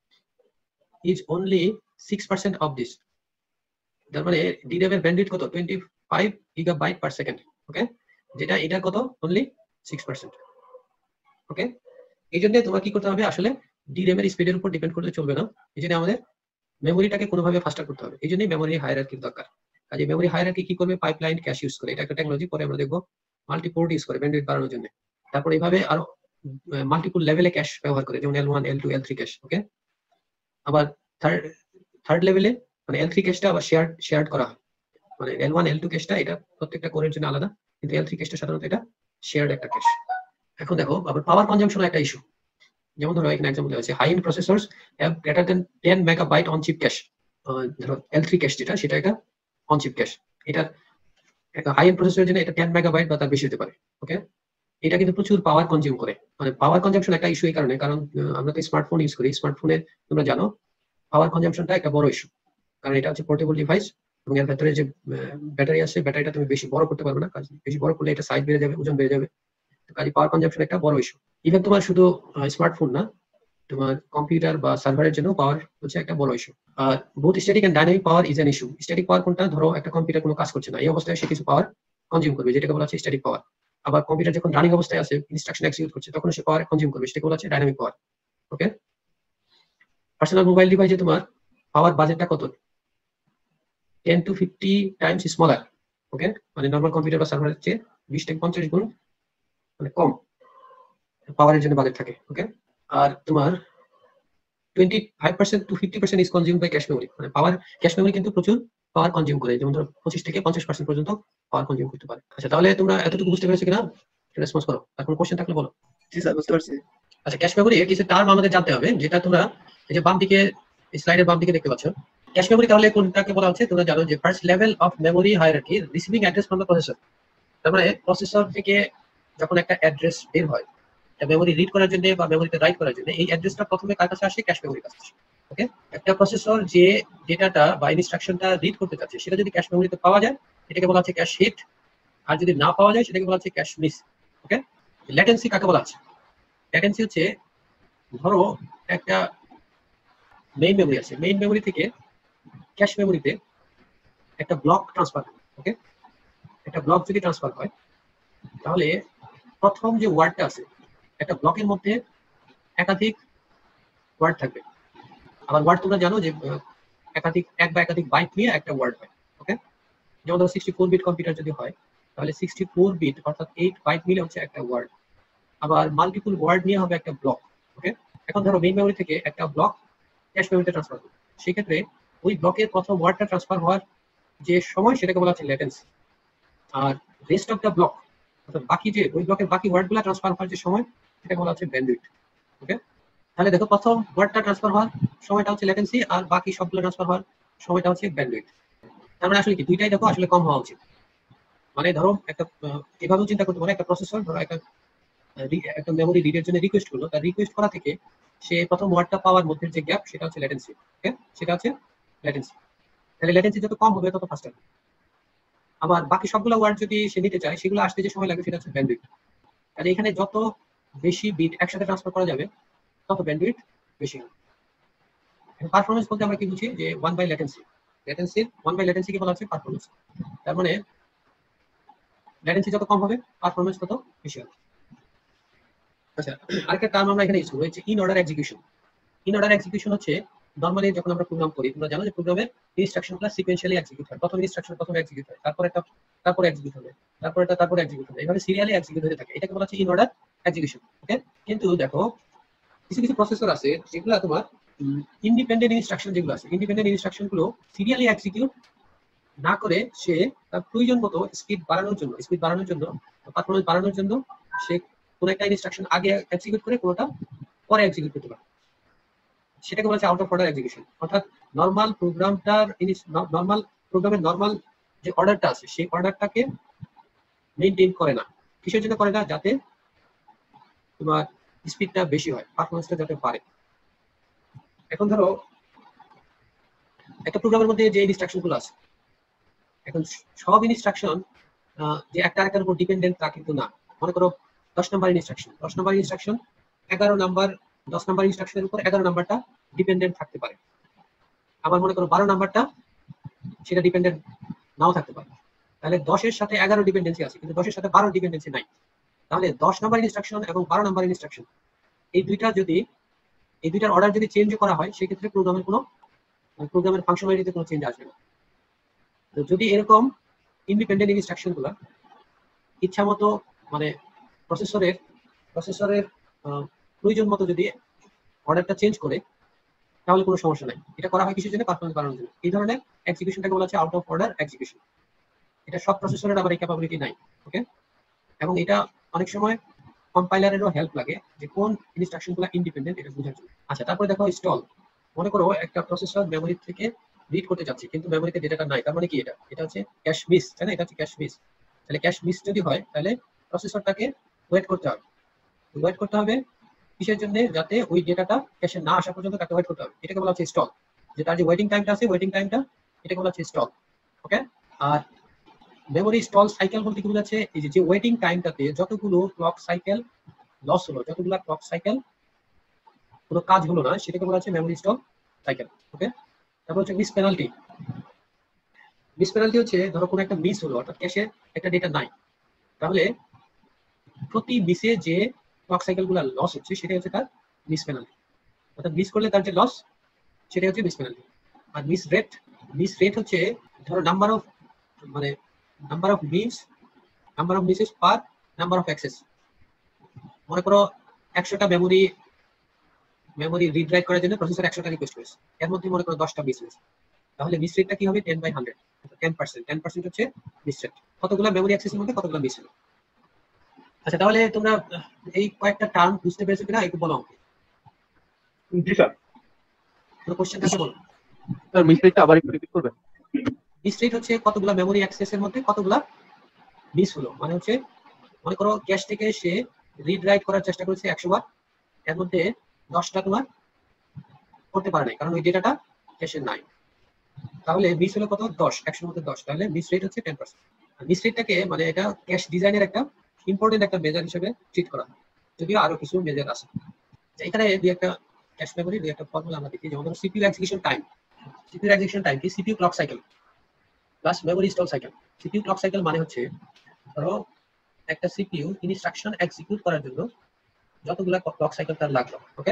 is only six percent of this. তার মানে ডির্যামের ব্যান্ডউইথ কত? Twenty five gigabyte per second. Okay, যেটা এটা কত? Only six percent. ওকে, এই জন্য তোমার কি করতে হবে, আসলে ডিরেম এর স্পিডের উপর ডিপেন্ড করলে চলবে না। এই জন্য আমাদের মেমোরিটাকে কোনোভাবে ফাস্টার করতে হবে। এই জন্যই মেমোরি হায়ারার্কির দরকার। কাজে মেমোরি হায়ারার্কি কি করবে, পাইপলাইন ক্যাশ ইউজ করে, এটা একটা টেকনোলজি, পরে আমরা দেখবো মাল্টিপোর্ট ইউজ করে ব্যান্ডউইথ বাড়ানোর জন্য। তারপর এইভাবে আরো মাল্টিপল লেভেলে ক্যাশ ব্যবহার করে, যেমন L one L two L three cache. Okay, আবার থার্ড থার্ড লেভেলে মানে এল থ্রি ক্যাশটা আবার শেয়ার শেয়ার করা হয়, মানে এল ওয়ান এল টু ক্যাশটা এটা প্রত্যেকটা কোরের জন্য আলাদা, কিন্তু এল থ্রি ক্যাশটা সাধারণত এটা শেয়ার্ড একটা ক্যাশ। এখন দেখো আবার পাওয়ার কনজাম্পশন একটা ইস্যু। যেমন ধরো এখানে এক্সাম্পল দেওয়া আছে, high end processors have greater than ten megabyte on chip cache. ধরো এল থ্রি ক্যাশ যেটা, সেটা একটা অন চিপ ক্যাশ। এটা একটা হাই এন্ড প্রসেসরের জন্য এটা টেন মেগাবাইট বা তার বেশি হতে পারে। ওকে, এটা কিন্তু প্রচুর পাওয়ার কনজিউম করে। মানে পাওয়ার কনজাম্পশন একটা ইস্যু এই কারণে, কারণ আমরা তো স্মার্টফোন ইউজ করি, স্মার্টফোনে তোমরা জানো পাওয়ার কনজাম্পশনটা একটা বড় ইস্যু, কারণ এটা হচ্ছে পোর্টেবল ডিভাইস এবং এর ভেতরে যে ব্যাটারি আছে, ব্যাটারিটা তুমি বেশি বড় করতে পারবে না, কাজ বেশি বড় করলে এটা সাইজ বেড়ে যাবে, ওজন বেড়ে যাবে। কাজে পাওয়ার কনজাম্পশন একটা বড় ইস্যু। ইভেন তোমার শুধু স্মার্টফোন না, তোমার কম্পিউটার বা সার্ভারের জন্য পাওয়ার হচ্ছে একটা বড় ইস্যু। আর both static and dynamic power is an issue. Static power কোনটা, ধরো একটা কম্পিউটার কোনো কাজ করছে না, এই অবস্থায় সে কিছু পাওয়ার কনজিউম করবে, যেটাকে বলা হচ্ছে স্ট্যাটিক পাওয়ার। আবার কম্পিউটার যখন রানিং অবস্থায় আছে, ইনস্ট্রাকশন এক্সিকিউট করছে, তখন সে পাওয়ার কনজিউম করবে, সেটাকে বলা হচ্ছে dynamic power. Okay, personal mobile ডিভাইসে তোমার পাওয়ার বাজেটটা কত, ten to fifty times smaller. Okay, মানে নর্মাল কম্পিউটার বা সার্ভারের চেয়ে বিশ থেকে পঞ্চাশ গুণ মানে কম পাওয়ারের জন্য বাজেট থাকে। ওকে, আর তোমার twenty five percent to fifty percent is consume by cache memory. মানে পাওয়ার ক্যাশ মেমোরি কিন্তু প্রচুর পাওয়ার কনজিউম করে, যেমন ধরো পঁচিশ থেকে পঞ্চাশ পার্সেন্ট পর্যন্ত পাওয়ার কনজিউম করতে পারে। আচ্ছা, তাহলে তোমরা এতটুকু বুঝতে পেরেছো কিনা, রেসপন্স করো। আর কোনো কোশ্চেন থাকলে বলো। জি স্যার, বুঝতে পারছি। আচ্ছা, ক্যাশ মেমোরি কিছু টার্ম আমাদের জানতে হবে, যেটা তোমরা এই যে বাম দিকে স্লাইডের বাম দিকে দেখতে পাচ্ছ। ক্যাশ মেমোরি তাহলে কোনটাকে বলা হচ্ছে, তোমরা জানো যে first level of memory hierarchy, receiving address from the processor. তার মানে প্রসেসর থেকে যখন একটা অ্যাড্রেস বের হয় মেমোরি রিড করার জন্য বা মেমোরিতে রাইট করার জন্য, এই অ্যাড্রেসটা প্রথমে কার কাছে আসে, ক্যাশ মেমোরির কাছে আসে। ওকে, একটা প্রসেসর যে ডেটাটা বা ইনস্ট্রাকশনটা রিড করতে চাচ্ছে, সেটা যদি ক্যাশ মেমোরিতে পাওয়া যায়, এটাকে বলা হচ্ছে ক্যাশ হিট। আর যদি না পাওয়া যায়, সেটাকে বলা হচ্ছে ক্যাশ মিস। ওকে, ল্যাটেন্সি কাকে বলা হচ্ছে? ল্যাটেন্সি হচ্ছে, ধরো একটা মেইন মেমোরি আছে, মেইন মেমোরি থেকে ক্যাশ মেমোরিতে একটা ব্লক ট্রান্সফার। ওকে, একটা ব্লক যদি ট্রান্সফার হয়, তাহলে প্রথম যে ওয়ার্ডটা আছে, একটা ব্লকের মধ্যে একাধিক ওয়ার্ড থাকবে। আবার ওয়ার্ড তোমরা জানো যে একাধিক এক বা একাধিক বাইট নিয়ে একটা ওয়ার্ড হয়। ওকে, যেমন ধরো সিক্সটি ফোর বিট কম্পিউটার যদি হয়, তাহলে সিক্সটি ফোর বিট অর্থাৎ এইট বাইট মিলে হচ্ছে একটা ওয়ার্ড। আবার মাল্টিপল ওয়ার্ড নিয়ে হবে একটা ব্লক। ওকে, এখন ধরো মেইন মেমোরি থেকে একটা ব্লক ক্যাশ মেমোরিতে ট্রান্সফার করবে, সেক্ষেত্রে ওই ব্লকের প্রথম ওয়ার্ডটা ট্রান্সফার হওয়ার যে সময়, সেটাকে বলা হচ্ছে ল্যাটেন্সি। আর রেস্ট অফ দ্য ব্লক, অর্থাৎ বাকি যে ওই ব্লকের বাকি ওয়ার্ডগুলো ট্রান্সফার হওয়ার যে সময়, সেটাকে বলা হচ্ছে ব্যান্ডউইথ। ওকে, তাহলে দেখো প্রথম ওয়ার্ডটা ট্রান্সফার হওয়ার সময়টা হচ্ছে ল্যাটেন্সি, আর বাকি সবগুলো ট্রান্সফার হওয়ার সময়টা হচ্ছে ব্যান্ডউইথ। তার মানে আসলে কি, দুইটাই দেখো আসলে কম হওয়া উচিত। মানে ধরো একটা এভাবেও চিন্তা করতে পারো, একটা প্রসেসর ধরো একটা একটা মেমোরি রিডের জন্য রিকোয়েস্ট করলো, তার রিকোয়েস্ট করা থেকে সে প্রথম ওয়ার্ডটা পাওয়ার মধ্যে যে গ্যাপ, সেটা হচ্ছে ল্যাটেন্সি। ওকে, সেটা হচ্ছে ল্যাটেন্সি। তাহলে ল্যাটেন্সি যত কম হবে তত ফাস্টার। আবার বাকি সবগুলো ওয়ার্ড যদি সে নিতে চায়, সেগুলো আসতে যে সময় লাগবে, সেটা হচ্ছে ব্যান্ডউইথ। তাহলে এখানে যত বেশি বিট একসাথে ট্রান্সফার করা যাবে, তত ব্যান্ডউইথ বেশি হবে। পারফরমেন্স বলতে আমরা কি বুঝি, যে one by latency, latency one by latency কি বলা হচ্ছে পারফরমেন্স। তার মানে ল্যাটেন্সি যত কম হবে, পারফরমেন্স তত বেশি হবে। আচ্ছা, আরেকটা টার্ম আমরা এখানে ইউজ করব, হচ্ছে in order execution. In order execution হচ্ছে নরমালি যখন আমরা প্রোগ্রাম করি, তোমরা জানো যে প্রোগ্রামের ইনস্ট্রাকশনগুলো সিকোয়েন্সিয়ালি এক্সিকিউট হয়। প্রথম ইনস্ট্রাকশন প্রথম এক্সিকিউট হয়, তারপর একটা তারপর এক্সিকিউট হবে, তারপর এটা তারপর এক্সিকিউট হবে, এইভাবে সিরিয়ালি এক্সিকিউট হতে থাকে। এটাকে বলা হচ্ছে ইন অর্ডার এক্সিকিউশন। ওকে, কিন্তু দেখো কিছু কিছু প্রসেসর আছে যেগুলো তোমার ইন্ডিপেন্ডেন্ট ইনস্ট্রাকশন, যেগুলো আছে ইন্ডিপেন্ডেন্ট ইনস্ট্রাকশন গুলো সিরিয়ালি এক্সিকিউট না করে, সে তার প্রয়োজন মতো স্পিড বাড়ানোর জন্য স্পিড বাড়ানোর জন্য পারফরমেন্স বাড়ানোর জন্য সে কোন একটা ইনস্ট্রাকশন আগে এক্সিকিউট করে কোনটা পরে এক্সিকিউট করতে পারে, সেটাকে বলা হচ্ছে আউট অফ অর্ডার এক্সিকিউশন। অর্থাৎ নর্মাল প্রোগ্রামটার নর্মাল প্রোগ্রামের নর্মাল যে অর্ডারটা আছে, সেই অর্ডারটাকে মেইনটেইন করে না। কিসের জন্য করে না? যাতে তোমার স্পিডটা বেশি হয়, পারফরমেন্সটা যাতে পারে। এখন ধরো একটা প্রোগ্রামের মধ্যে যে ইনস্ট্রাকশন গুলো আছে, এখন সব ইনস্ট্রাকশন যে একটা আরেকটার উপর ডিপেন্ডেন্ট তা কিন্তু না। মনে করো দশ নাম্বার ইনস্ট্রাকশন দশ নাম্বার ইনস্ট্রাকশন এগারো নাম্বার দশ নাম্বার ইনস্ট্রাকশনের উপর এগারো নাম্বারটা ডিপেন্ডেন্ট থাকতে পারে। আবার মনে করো বারো নাম্বারটা সেটা ডিপেন্ডেন্ট নাও থাকতে পারে। তাহলে দশের সাথে এগারো ডিপেন্ডেন্সি আছে, কিন্তু দশের সাথে বারো ডিপেন্ডেন্সি নাই। তাহলে দশ নাম্বার ইনস্ট্রাকশন এবং বারো নাম্বার ইনস্ট্রাকশন এই দুইটা যদি এই দুইটার অর্ডার যদি চেঞ্জ করা হয় সেক্ষেত্রে প্রোগ্রামের কোনো প্রোগ্রামের ফাংশনালিটিতে কোনো চেঞ্জ আসবে না। তো যদি এরকম ইন্ডিপেন্ডেন্ট ইনস্ট্রাকশন গুলা ইচ্ছা মতো মানে প্রসেসরের প্রসেসরের প্রয়োজন মতো যদি অর্ডারটা চেঞ্জ করে তাহলে কোনো সমস্যা নাই। এটা করা হয় কিসের জন্য? পারফরম্যান্স বাড়ানোর জন্য। এই ধরনের এক্সিকিউশনটাকে বলা হচ্ছে আউট অফ অর্ডার এক্সিকিউশন। এটা সব প্রসেসরের আবার এই ক্যাপাবিলিটি নাই। ওকে, এবং এটা অনেক সময় কম্পাইলারেরও হেল্প লাগে যে কোন ইনস্ট্রাকশনগুলো ইন্ডিপেন্ডেন্ট এটা বোঝার জন্য। আচ্ছা, তারপরে দেখো স্টল। মনে করো একটা প্রসেসর মেমোরি থেকে রিড করতে যাচ্ছে কিন্তু মেমোরিতে ডেটাটা নাই, তার মানে কি এটা এটা হচ্ছে ক্যাশ মিস, তাই না? এটা হচ্ছে ক্যাশ মিস। তাহলে ক্যাশ মিস যদি হয় তাহলে প্রসেসরটাকে ওয়েট করতে হবে। ওয়েট করতে হবে কিসের জন্য? যাতে ওই ডেটাটা ক্যাশে না আসা পর্যন্ত তাকে ওয়েট করতে হবে। এটাকে বলা হচ্ছে স্টল। যে তার যে ওয়েটিং টাইমটা আছে ওয়েটিং টাইমটা এটাকে বলা হচ্ছে স্টল। ওকে, আর মেমোরি স্টল সাইকেল বলতে কি বোঝাচ্ছে? এই যে ওয়েটিং টাইমটাতে যতগুলো ক্লক সাইকেল লস হলো, যতগুলো ক্লক সাইকেল কোনো কাজ হলো না সেটাকে বলা হচ্ছে মেমোরি স্টল সাইকেল। ওকে, তারপর হচ্ছে মিস পেনাল্টি। মিস পেনাল্টি হচ্ছে ধরো কোনো একটা মিস হলো, অর্থাৎ ক্যাশে একটা ডেটা নাই, তাহলে প্রতি মিসে যে ক্লক সাইকেলগুলো লস হচ্ছে সেটা হচ্ছে তার মিস পেনাল্টি। অর্থাৎ মিস করলে তার যে লস সেটা হচ্ছে মিস পেনাল্টি। আর মিস রেট, মিস রেট হচ্ছে ধরো নাম্বার অফ মানে number of miss number of misses per number of access. মনে করো একশোটা মেমোরি মেমোরি রিড রাইট করার জন্য প্রসেসর একশোটা রিকোয়েস্ট করেছে, এর মধ্যে মনে করো দশটা মিস হয়েছে, তাহলে মিস রেটটা কি হবে? Ten by hundred, ten percent ten percent হচ্ছে মিস রেট। কতগুলো মেমোরি অ্যাক্সেসের মধ্যে কতগুলো মিস হলো। আচ্ছা, তাহলে তোমরা এই কয়েকটা টার্ম বুঝতে পেরেছো কিনা একটু বলো। জি স্যার। কোনো কোশ্চেন আছে বলো। স্যার মিস রেটটা আবার একটু রিপিট করবেন। মিস রেট হচ্ছে কতগুলো মেমোরি অ্যাক্সেসের মধ্যে কতগুলো মিস হলো। মানে হচ্ছে মনে করো ক্যাশ থেকে সে রিড রাইট করার চেষ্টা করেছে একশো বার, এর মধ্যে দশটা তোমার করতে পারে নাই কারণ ওই ডেটাটা ক্যাশে নাই, তাহলে মিস হলো কত? দশ, একশোর মধ্যে দশ, তাহলে মিস রেট হচ্ছে টেন পার্সেন্ট। মিস রেটটাকে মানে এটা ক্যাশ ডিজাইনের একটা ইম্পর্টেন্ট একটা মেজার হিসেবে ট্রিট করা হয়, যদিও আরো কিছু মেজার আছে। এখানে দুই একটা ক্যাশ মেমোরি দুই একটা ফর্মুলা আমরা দেখি, যেমন ধরো CPU execution time. CPU execution time কি? CPU clock cycle plus memory stall cycle. CPU clock cycle মানে হচ্ছে ধরো একটা সিপিইউ ইনস্ট্রাকশন এক্সিকিউট করার জন্য যতগুলা ক্লক সাইকেল তার লাগলো। ওকে,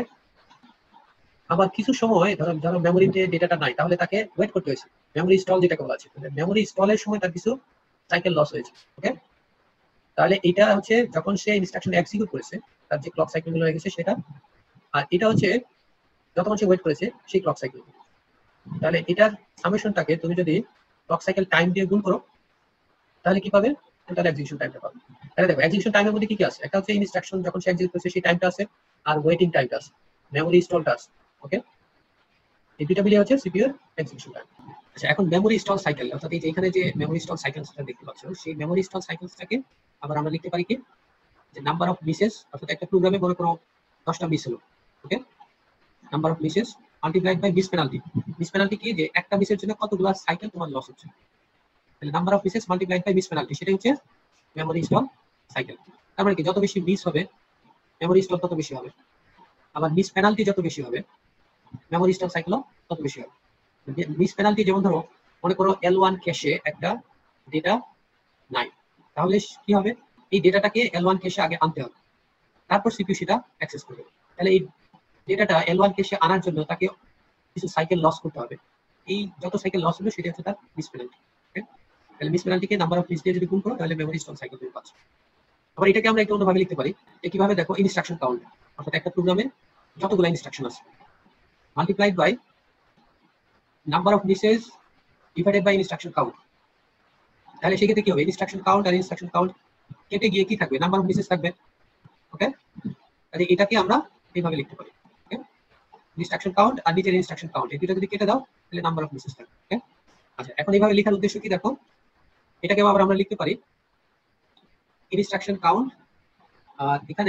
আবার কিছু সময় ধরো ধরো মেমোরিতে ডেটাটা নাই, তাহলে তাকে ওয়েট করতে হয়েছে, মেমোরি স্টল যেটাকে বলা আছে। মেমোরি স্টলের সময় তার কিছু সাইকেল লস হয়েছে। ওকে, তাহলে এটা হচ্ছে যখন সে ইনস্ট্রাকশন এক্সিকিউট করেছে তার যে ক্লক সাইকেল গুলো হয়ে গেছে সেটা, আর এটা হচ্ছে যতক্ষণ সে ওয়েট করেছে সেই ক্লক সাইকেল। তাহলে এটার সামেশনটাকে তুমি যদি ক্লক সাইকেল টাইম দিয়ে গুণ করো তাহলে কি পাবে? টোটাল এক্সিকিউশন টাইমটা পাবে। তাহলে দেখো এক্সিকিউশন টাইমের মধ্যে কি কি আছে? একটা হচ্ছে ইনস্ট্রাকশন যখন সে এক্সিকিউট করেছে সেই টাইমটা আছে, আর ওয়েটিং টাইমটা আছে, মেমোরি স্টলটা আছে। ওকে, এই দুটো মিলিয়ে হচ্ছে সিপিইউ এক্সিকিউশন টাইম। আচ্ছা, এখন মেমোরি স্টল সাইকেল, অর্থাৎ এই যে এখানে যে মেমোরি স্টল সাইকেলসটা দেখতে পাচ্ছ, সেই মেমোরি স্টল সাইকেলসটাকে আবার আমরা লিখতে পারি কি? যে নাম্বার অফ মিসেস, অর্থাৎ একটা প্রোগ্রামে মনে করো দশটা মিস হলো। Okay, number of misses multiplied by miss penalty. Miss penalty কি? যে একটা মিসের জন্য কতগুলো সাইকেল তোমার লস হচ্ছে, তাহলে number of misses multiplied by miss penalty, সেটাই হচ্ছে মেমোরি স্টল সাইকেল। তার মানে কি? যত বেশি মিস হবে মেমোরি স্টল তত বেশি হবে, আবার মিস পেনাল্টি যত বেশি হবে মেমোরি স্টল সাইকেলও তত বেশি হবে। মিস পেনাল্টি যেমন ধরো মনে করো এল ওয়ান ক্যাশে একটা ডেটা নাই, তাহলে কি হবে? এই ডেটাটাকে এল ওয়ান ক্যাশে আগে আনতে হবে, তারপর সিপিইউ সেটা অ্যাক্সেস করবে। তাহলে এই ডেটাটা এল ওয়ান ক্যাশে আনার জন্য তাকে কিছু সাইকেল লস করতে হবে। এই যত সাইকেল লস হবে সেটা হচ্ছে তার মিস পেনাল্টি। তাহলে মিস পেনাল্টিকে নাম্বার অফ মিস দিয়ে যদি গুণ করো তাহলে মেমোরি স্টল সাইকেল তুমি পাচ্ছ। আবার এটাকে আমরা একটু অন্যভাবে লিখতে পারি। কিভাবে? দেখো ইনস্ট্রাকশন কাউন্ট, অর্থাৎ একটা প্রোগ্রামে যতগুলো ইনস্ট্রাকশন আছে multiplied by number of misses divided by instruction count. তাহলে সেক্ষেত্রে কি হবে? ইনস্ট্রাকশন কাউন্ট আর ইনস্ট্রাকশন কাউন্ট কেটে গিয়ে কি থাকবে? নাম্বার অফ মিসেস থাকবে। ওকে, তাহলে এটাকে আমরা এইভাবে লিখতে পারি। ওকে, ইনস্ট্রাকশন কাউন্ট আর নিচের ইনস্ট্রাকশন কাউন্ট এই দুটো যদি কেটে দাও তাহলে নাম্বার অফ মিসেস থাকবে। ওকে, আচ্ছা, এখন এইভাবে লেখার উদ্দেশ্য কি? দেখো এটাকে আবার আমরা লিখতে পারি ইনস্ট্রাকশন কাউন্ট আর এখানে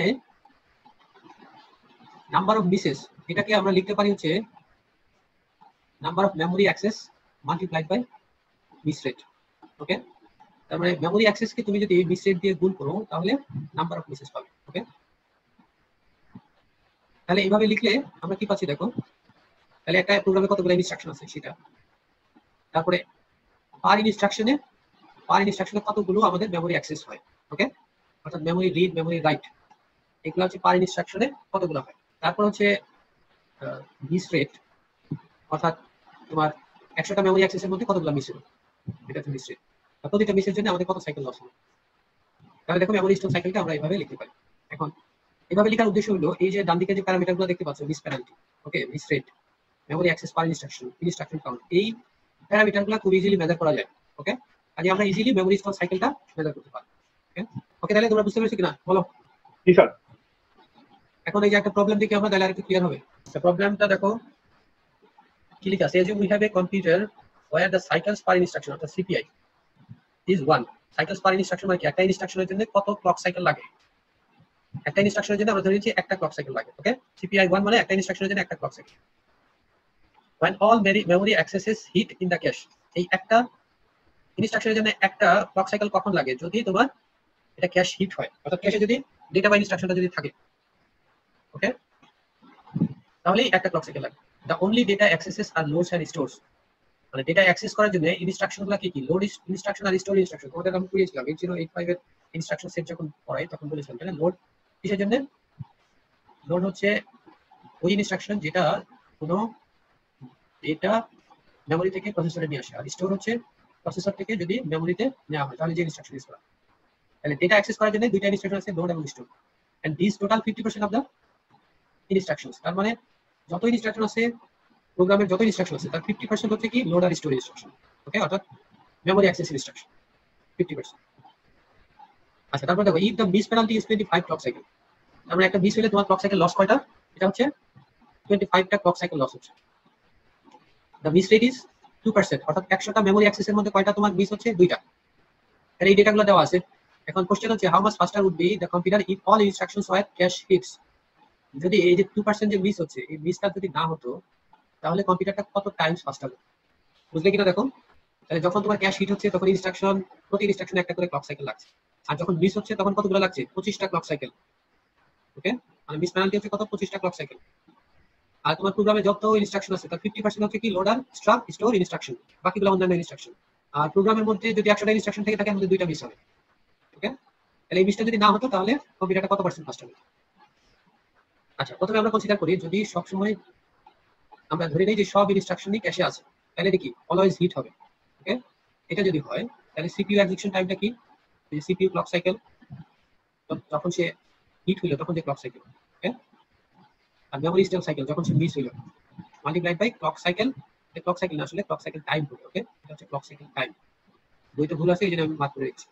নাম্বার অফ মিসেস, এটাকে আমরা লিখতে পারি হচ্ছে number of memory access multiplied by miss rate. Okay, তার মানে মেমোরি অ্যাক্সেসকে তুমি যদি মিস রেট দিয়ে গুণ করো তাহলে নাম্বার অফ মিসেস পাবে। ওকে, তাহলে এইভাবে লিখলে আমরা কি পাচ্ছি? দেখো তাহলে একটা প্রোগ্রামে কতগুলো ইনস্ট্রাকশন আছে সেটা, তারপরে পার ইনস্ট্রাকশনে পার ইনস্ট্রাকশনে কতগুলো আমাদের মেমোরি অ্যাক্সেস হয়। ওকে, অর্থাৎ মেমোরি রিড মেমোরি রাইট এগুলো হচ্ছে পার ইনস্ট্রাকশনে কতগুলো হয়। তারপর হচ্ছে মিস রেট, অর্থাৎ তোমার একশোটা মেমোরি অ্যাক্সেসের মধ্যে কতগুলো মিস হলো, এটা হচ্ছে মিস রেট। প্রতিটা মিসের জন্য আমাদের কত সাইকেল লস হলো। তাহলে দেখো মেমোরি স্টোর সাইকেলটা আমরা এইভাবে লিখতে পারি। এখন এভাবে লেখার উদ্দেশ্য হলো এই যে ডান দিকে যে প্যারামিটারগুলো দেখতে পাচ্ছ, miss penalty, okay, miss rate, memory access per instruction, instruction count, এই প্যারামিটারগুলো খুব ইজিলি মেজার করা যায়। ওকে, আজকে আমরা ইজিলি মেমোরি স্টোর সাইকেলটা মেজার করতে পারি। ওকে ওকে তাহলে তোমরা বুঝতে পেরেছো কিনা বলো? জি স্যার। এখন এই যে একটা প্রবলেম দেখে আমরা তাহলে আরেকটু ক্লিয়ার হবে। প্রবলেমটা দেখো কি লেখা আছে, যে we have a computer where the cycles per instruction অর্থাৎ CPI is one. Cycles per instruction মানে কি, একটা ইনস্ট্রাকশনের জন্য কত ক্লক সাইকেল লাগে। একটা ইনস্ট্রাকশনের জন্য আমরা ধরে নিচ্ছি একটা ক্লক সাইকেল লাগে। ওকে, সিপিআই ওয়ান মানে একটা ইনস্ট্রাকশনের জন্য একটা clock cycle. when all memory accesses hit in the cache, এই একটা ইনস্ট্রাকশনের জন্য একটা ক্লক সাইকেল কখন লাগে, যদি তোমার এটা ক্যাশ হিট হয়, অর্থাৎ ক্যাশে যদি ডেটা বা ইনস্ট্রাকশনটা যদি থাকে, ওকে, তাহলে একটা ক্লক সাইকেল লাগে। the only data accesses are loads and stores, মানে ডেটা অ্যাক্সেস করার জন্য ইনস্ট্রাকশনগুলো কি কি, লোড ইনস্ট্রাকশন আর স্টোর ইনস্ট্রাকশন। তোমাদের আমি পড়িয়েছিলাম এইট জিরো এইট ফাইভ এর ইনস্ট্রাকশন সেট যখন পড়াই তখন বলেছিলাম, তাই না? লোড কিসের জন্য? লোড হচ্ছে ওই ইনস্ট্রাকশন যেটা কোনো ডেটা মেমোরি থেকে প্রসেসরে নিয়ে আসে, আর স্টোর হচ্ছে প্রসেসর থেকে যদি মেমোরিতে নেওয়া হয় তাহলে যে ইনস্ট্রাকশন ইউজ করা। তাহলে ডেটা অ্যাক্সেস করার জন্য দুইটা ইনস্ট্রাকশন আছে, লোড এবং store, and this total fifty percent of the instructions. তার মানে যত ইনস্ট্রাকশন আছে, প্রোগ্রামের যত ইনস্ট্রাকশন আছে তার ফিফটি পার্সেন্ট হচ্ছে কি, লোড আর স্টোর ইনস্ট্রাকশন। ওকে, অর্থাৎ memory access instruction fifty percent. আচ্ছা, তারপর দেখো if the miss penalty is twenty five clock cycle, তার মানে একটা মিস হলে তোমার ক্লক সাইকেল লস কয়টা, এটা হচ্ছে টোয়েন্টি ফাইভ টা ক্লক সাইকেল লস হচ্ছে। The miss rate is two percent, অর্থাৎ একশোটা মেমোরি অ্যাক্সেসের মধ্যে কয়টা তোমার মিস হচ্ছে, দুইটা। তাহলে এই ডেটাগুলো দেওয়া আছে। এখন কোশ্চেন হচ্ছে how much faster would be the computer if all instructions were cache hits. যদি এই যে টু পার্সেন্ট যে মিস হচ্ছে, এই মিসটা যদি না হতো তাহলে কম্পিউটারটা কত টাইমস ফাস্টার হবে, বুঝলে কিনা দেখো। তাহলে যখন তোমার ক্যাশ হিট হচ্ছে তখন ইনস্ট্রাকশন, প্রতি ইনস্ট্রাকশনে একটা করে ক্লক সাইকেল লাগছে, আর যখন মিস হচ্ছে তখন কতগুলো লাগছে, পঁচিশটা ক্লক সাইকেল। ওকে, মানে মিস পেনাল্টি হচ্ছে কত, পঁচিশটা ক্লক সাইকেল। আর তোমার প্রোগ্রামে যত ইনস্ট্রাকশন আছে তার ফিফটি পার্সেন্ট হচ্ছে কি, লোডার, স্ট্রাক, স্টোর ইনস্ট্রাকশন, বাকিগুলো অন্যান্য ইনস্ট্রাকশন। আর প্রোগ্রামের মধ্যে যদি একশোটা ইনস্ট্রাকশন থেকে থাকে আমাদের দুইটা মিস হবে। ওকে, তাহলে এই মিসটা যদি না হতো তাহলে কম্পিউটারটা কত পার্সেন্ট ফাস্ট হবে। আচ্ছা, প্রথমে আমরা কনসিডার করি যদি সবসময় আমরা ধরে নিই যে সব ইনস্ট্রাকশনই ক্যাশে আছে, তাহলে এটা কি অলওয়েজ হিট হবে। ওকে, এটা যদি হয় তাহলে সিপিইউ এক্সিকিউশন টাইমটা কি, সিপিইউ ক্লক সাইকেল যখন সে হিট হইলো তখন যে ক্লক সাইকেল, ওকে, আর মেমোরি স্টোর সাইকেল যখন সে মিস হইলো, মাল্টিপ্লাইড বাই ক্লক সাইকেল। এই ক্লক সাইকেল না, আসলে ক্লক সাইকেল টাইম হবে। ওকে, এটা হচ্ছে ক্লক সাইকেল টাইম। বইতে ভুল আছে এই জন্য আমি মার্ক করে দিচ্ছি।